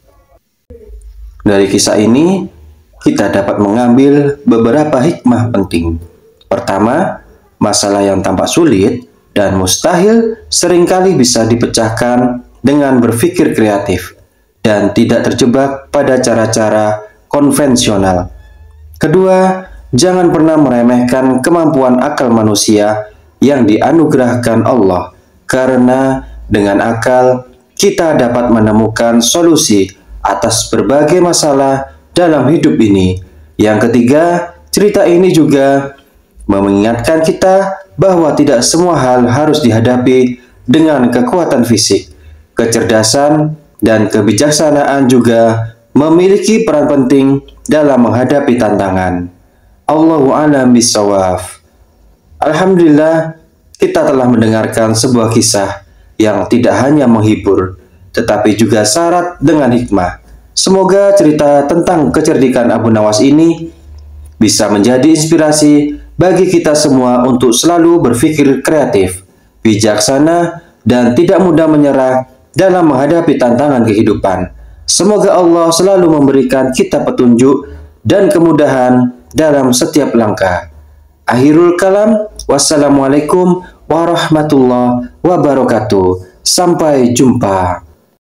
Dari kisah ini, kita dapat mengambil beberapa hikmah penting. Pertama, masalah yang tampak sulit dan mustahil seringkali bisa dipecahkan dengan berpikir kreatif dan tidak terjebak pada cara-cara konvensional. Kedua, jangan pernah meremehkan kemampuan akal manusia yang dianugerahkan Allah, karena dengan akal kita dapat menemukan solusi atas berbagai masalah dalam hidup ini. Yang ketiga, cerita ini juga mengingatkan kita bahwa tidak semua hal harus dihadapi dengan kekuatan fisik. Kecerdasan dan kebijaksanaan juga memiliki peran penting dalam menghadapi tantangan. Allahu a'lam bishawab. Alhamdulillah, kita telah mendengarkan sebuah kisah yang tidak hanya menghibur, tetapi juga syarat dengan hikmah. Semoga cerita tentang kecerdikan Abu Nawas ini bisa menjadi inspirasi bagi kita semua untuk selalu berpikir kreatif, bijaksana, dan tidak mudah menyerah dalam menghadapi tantangan kehidupan. Semoga Allah selalu memberikan kita petunjuk dan kemudahan dalam setiap langkah. Akhirul kalam, wassalamualaikum warahmatullahi wabarakatuh. Sampai jumpa.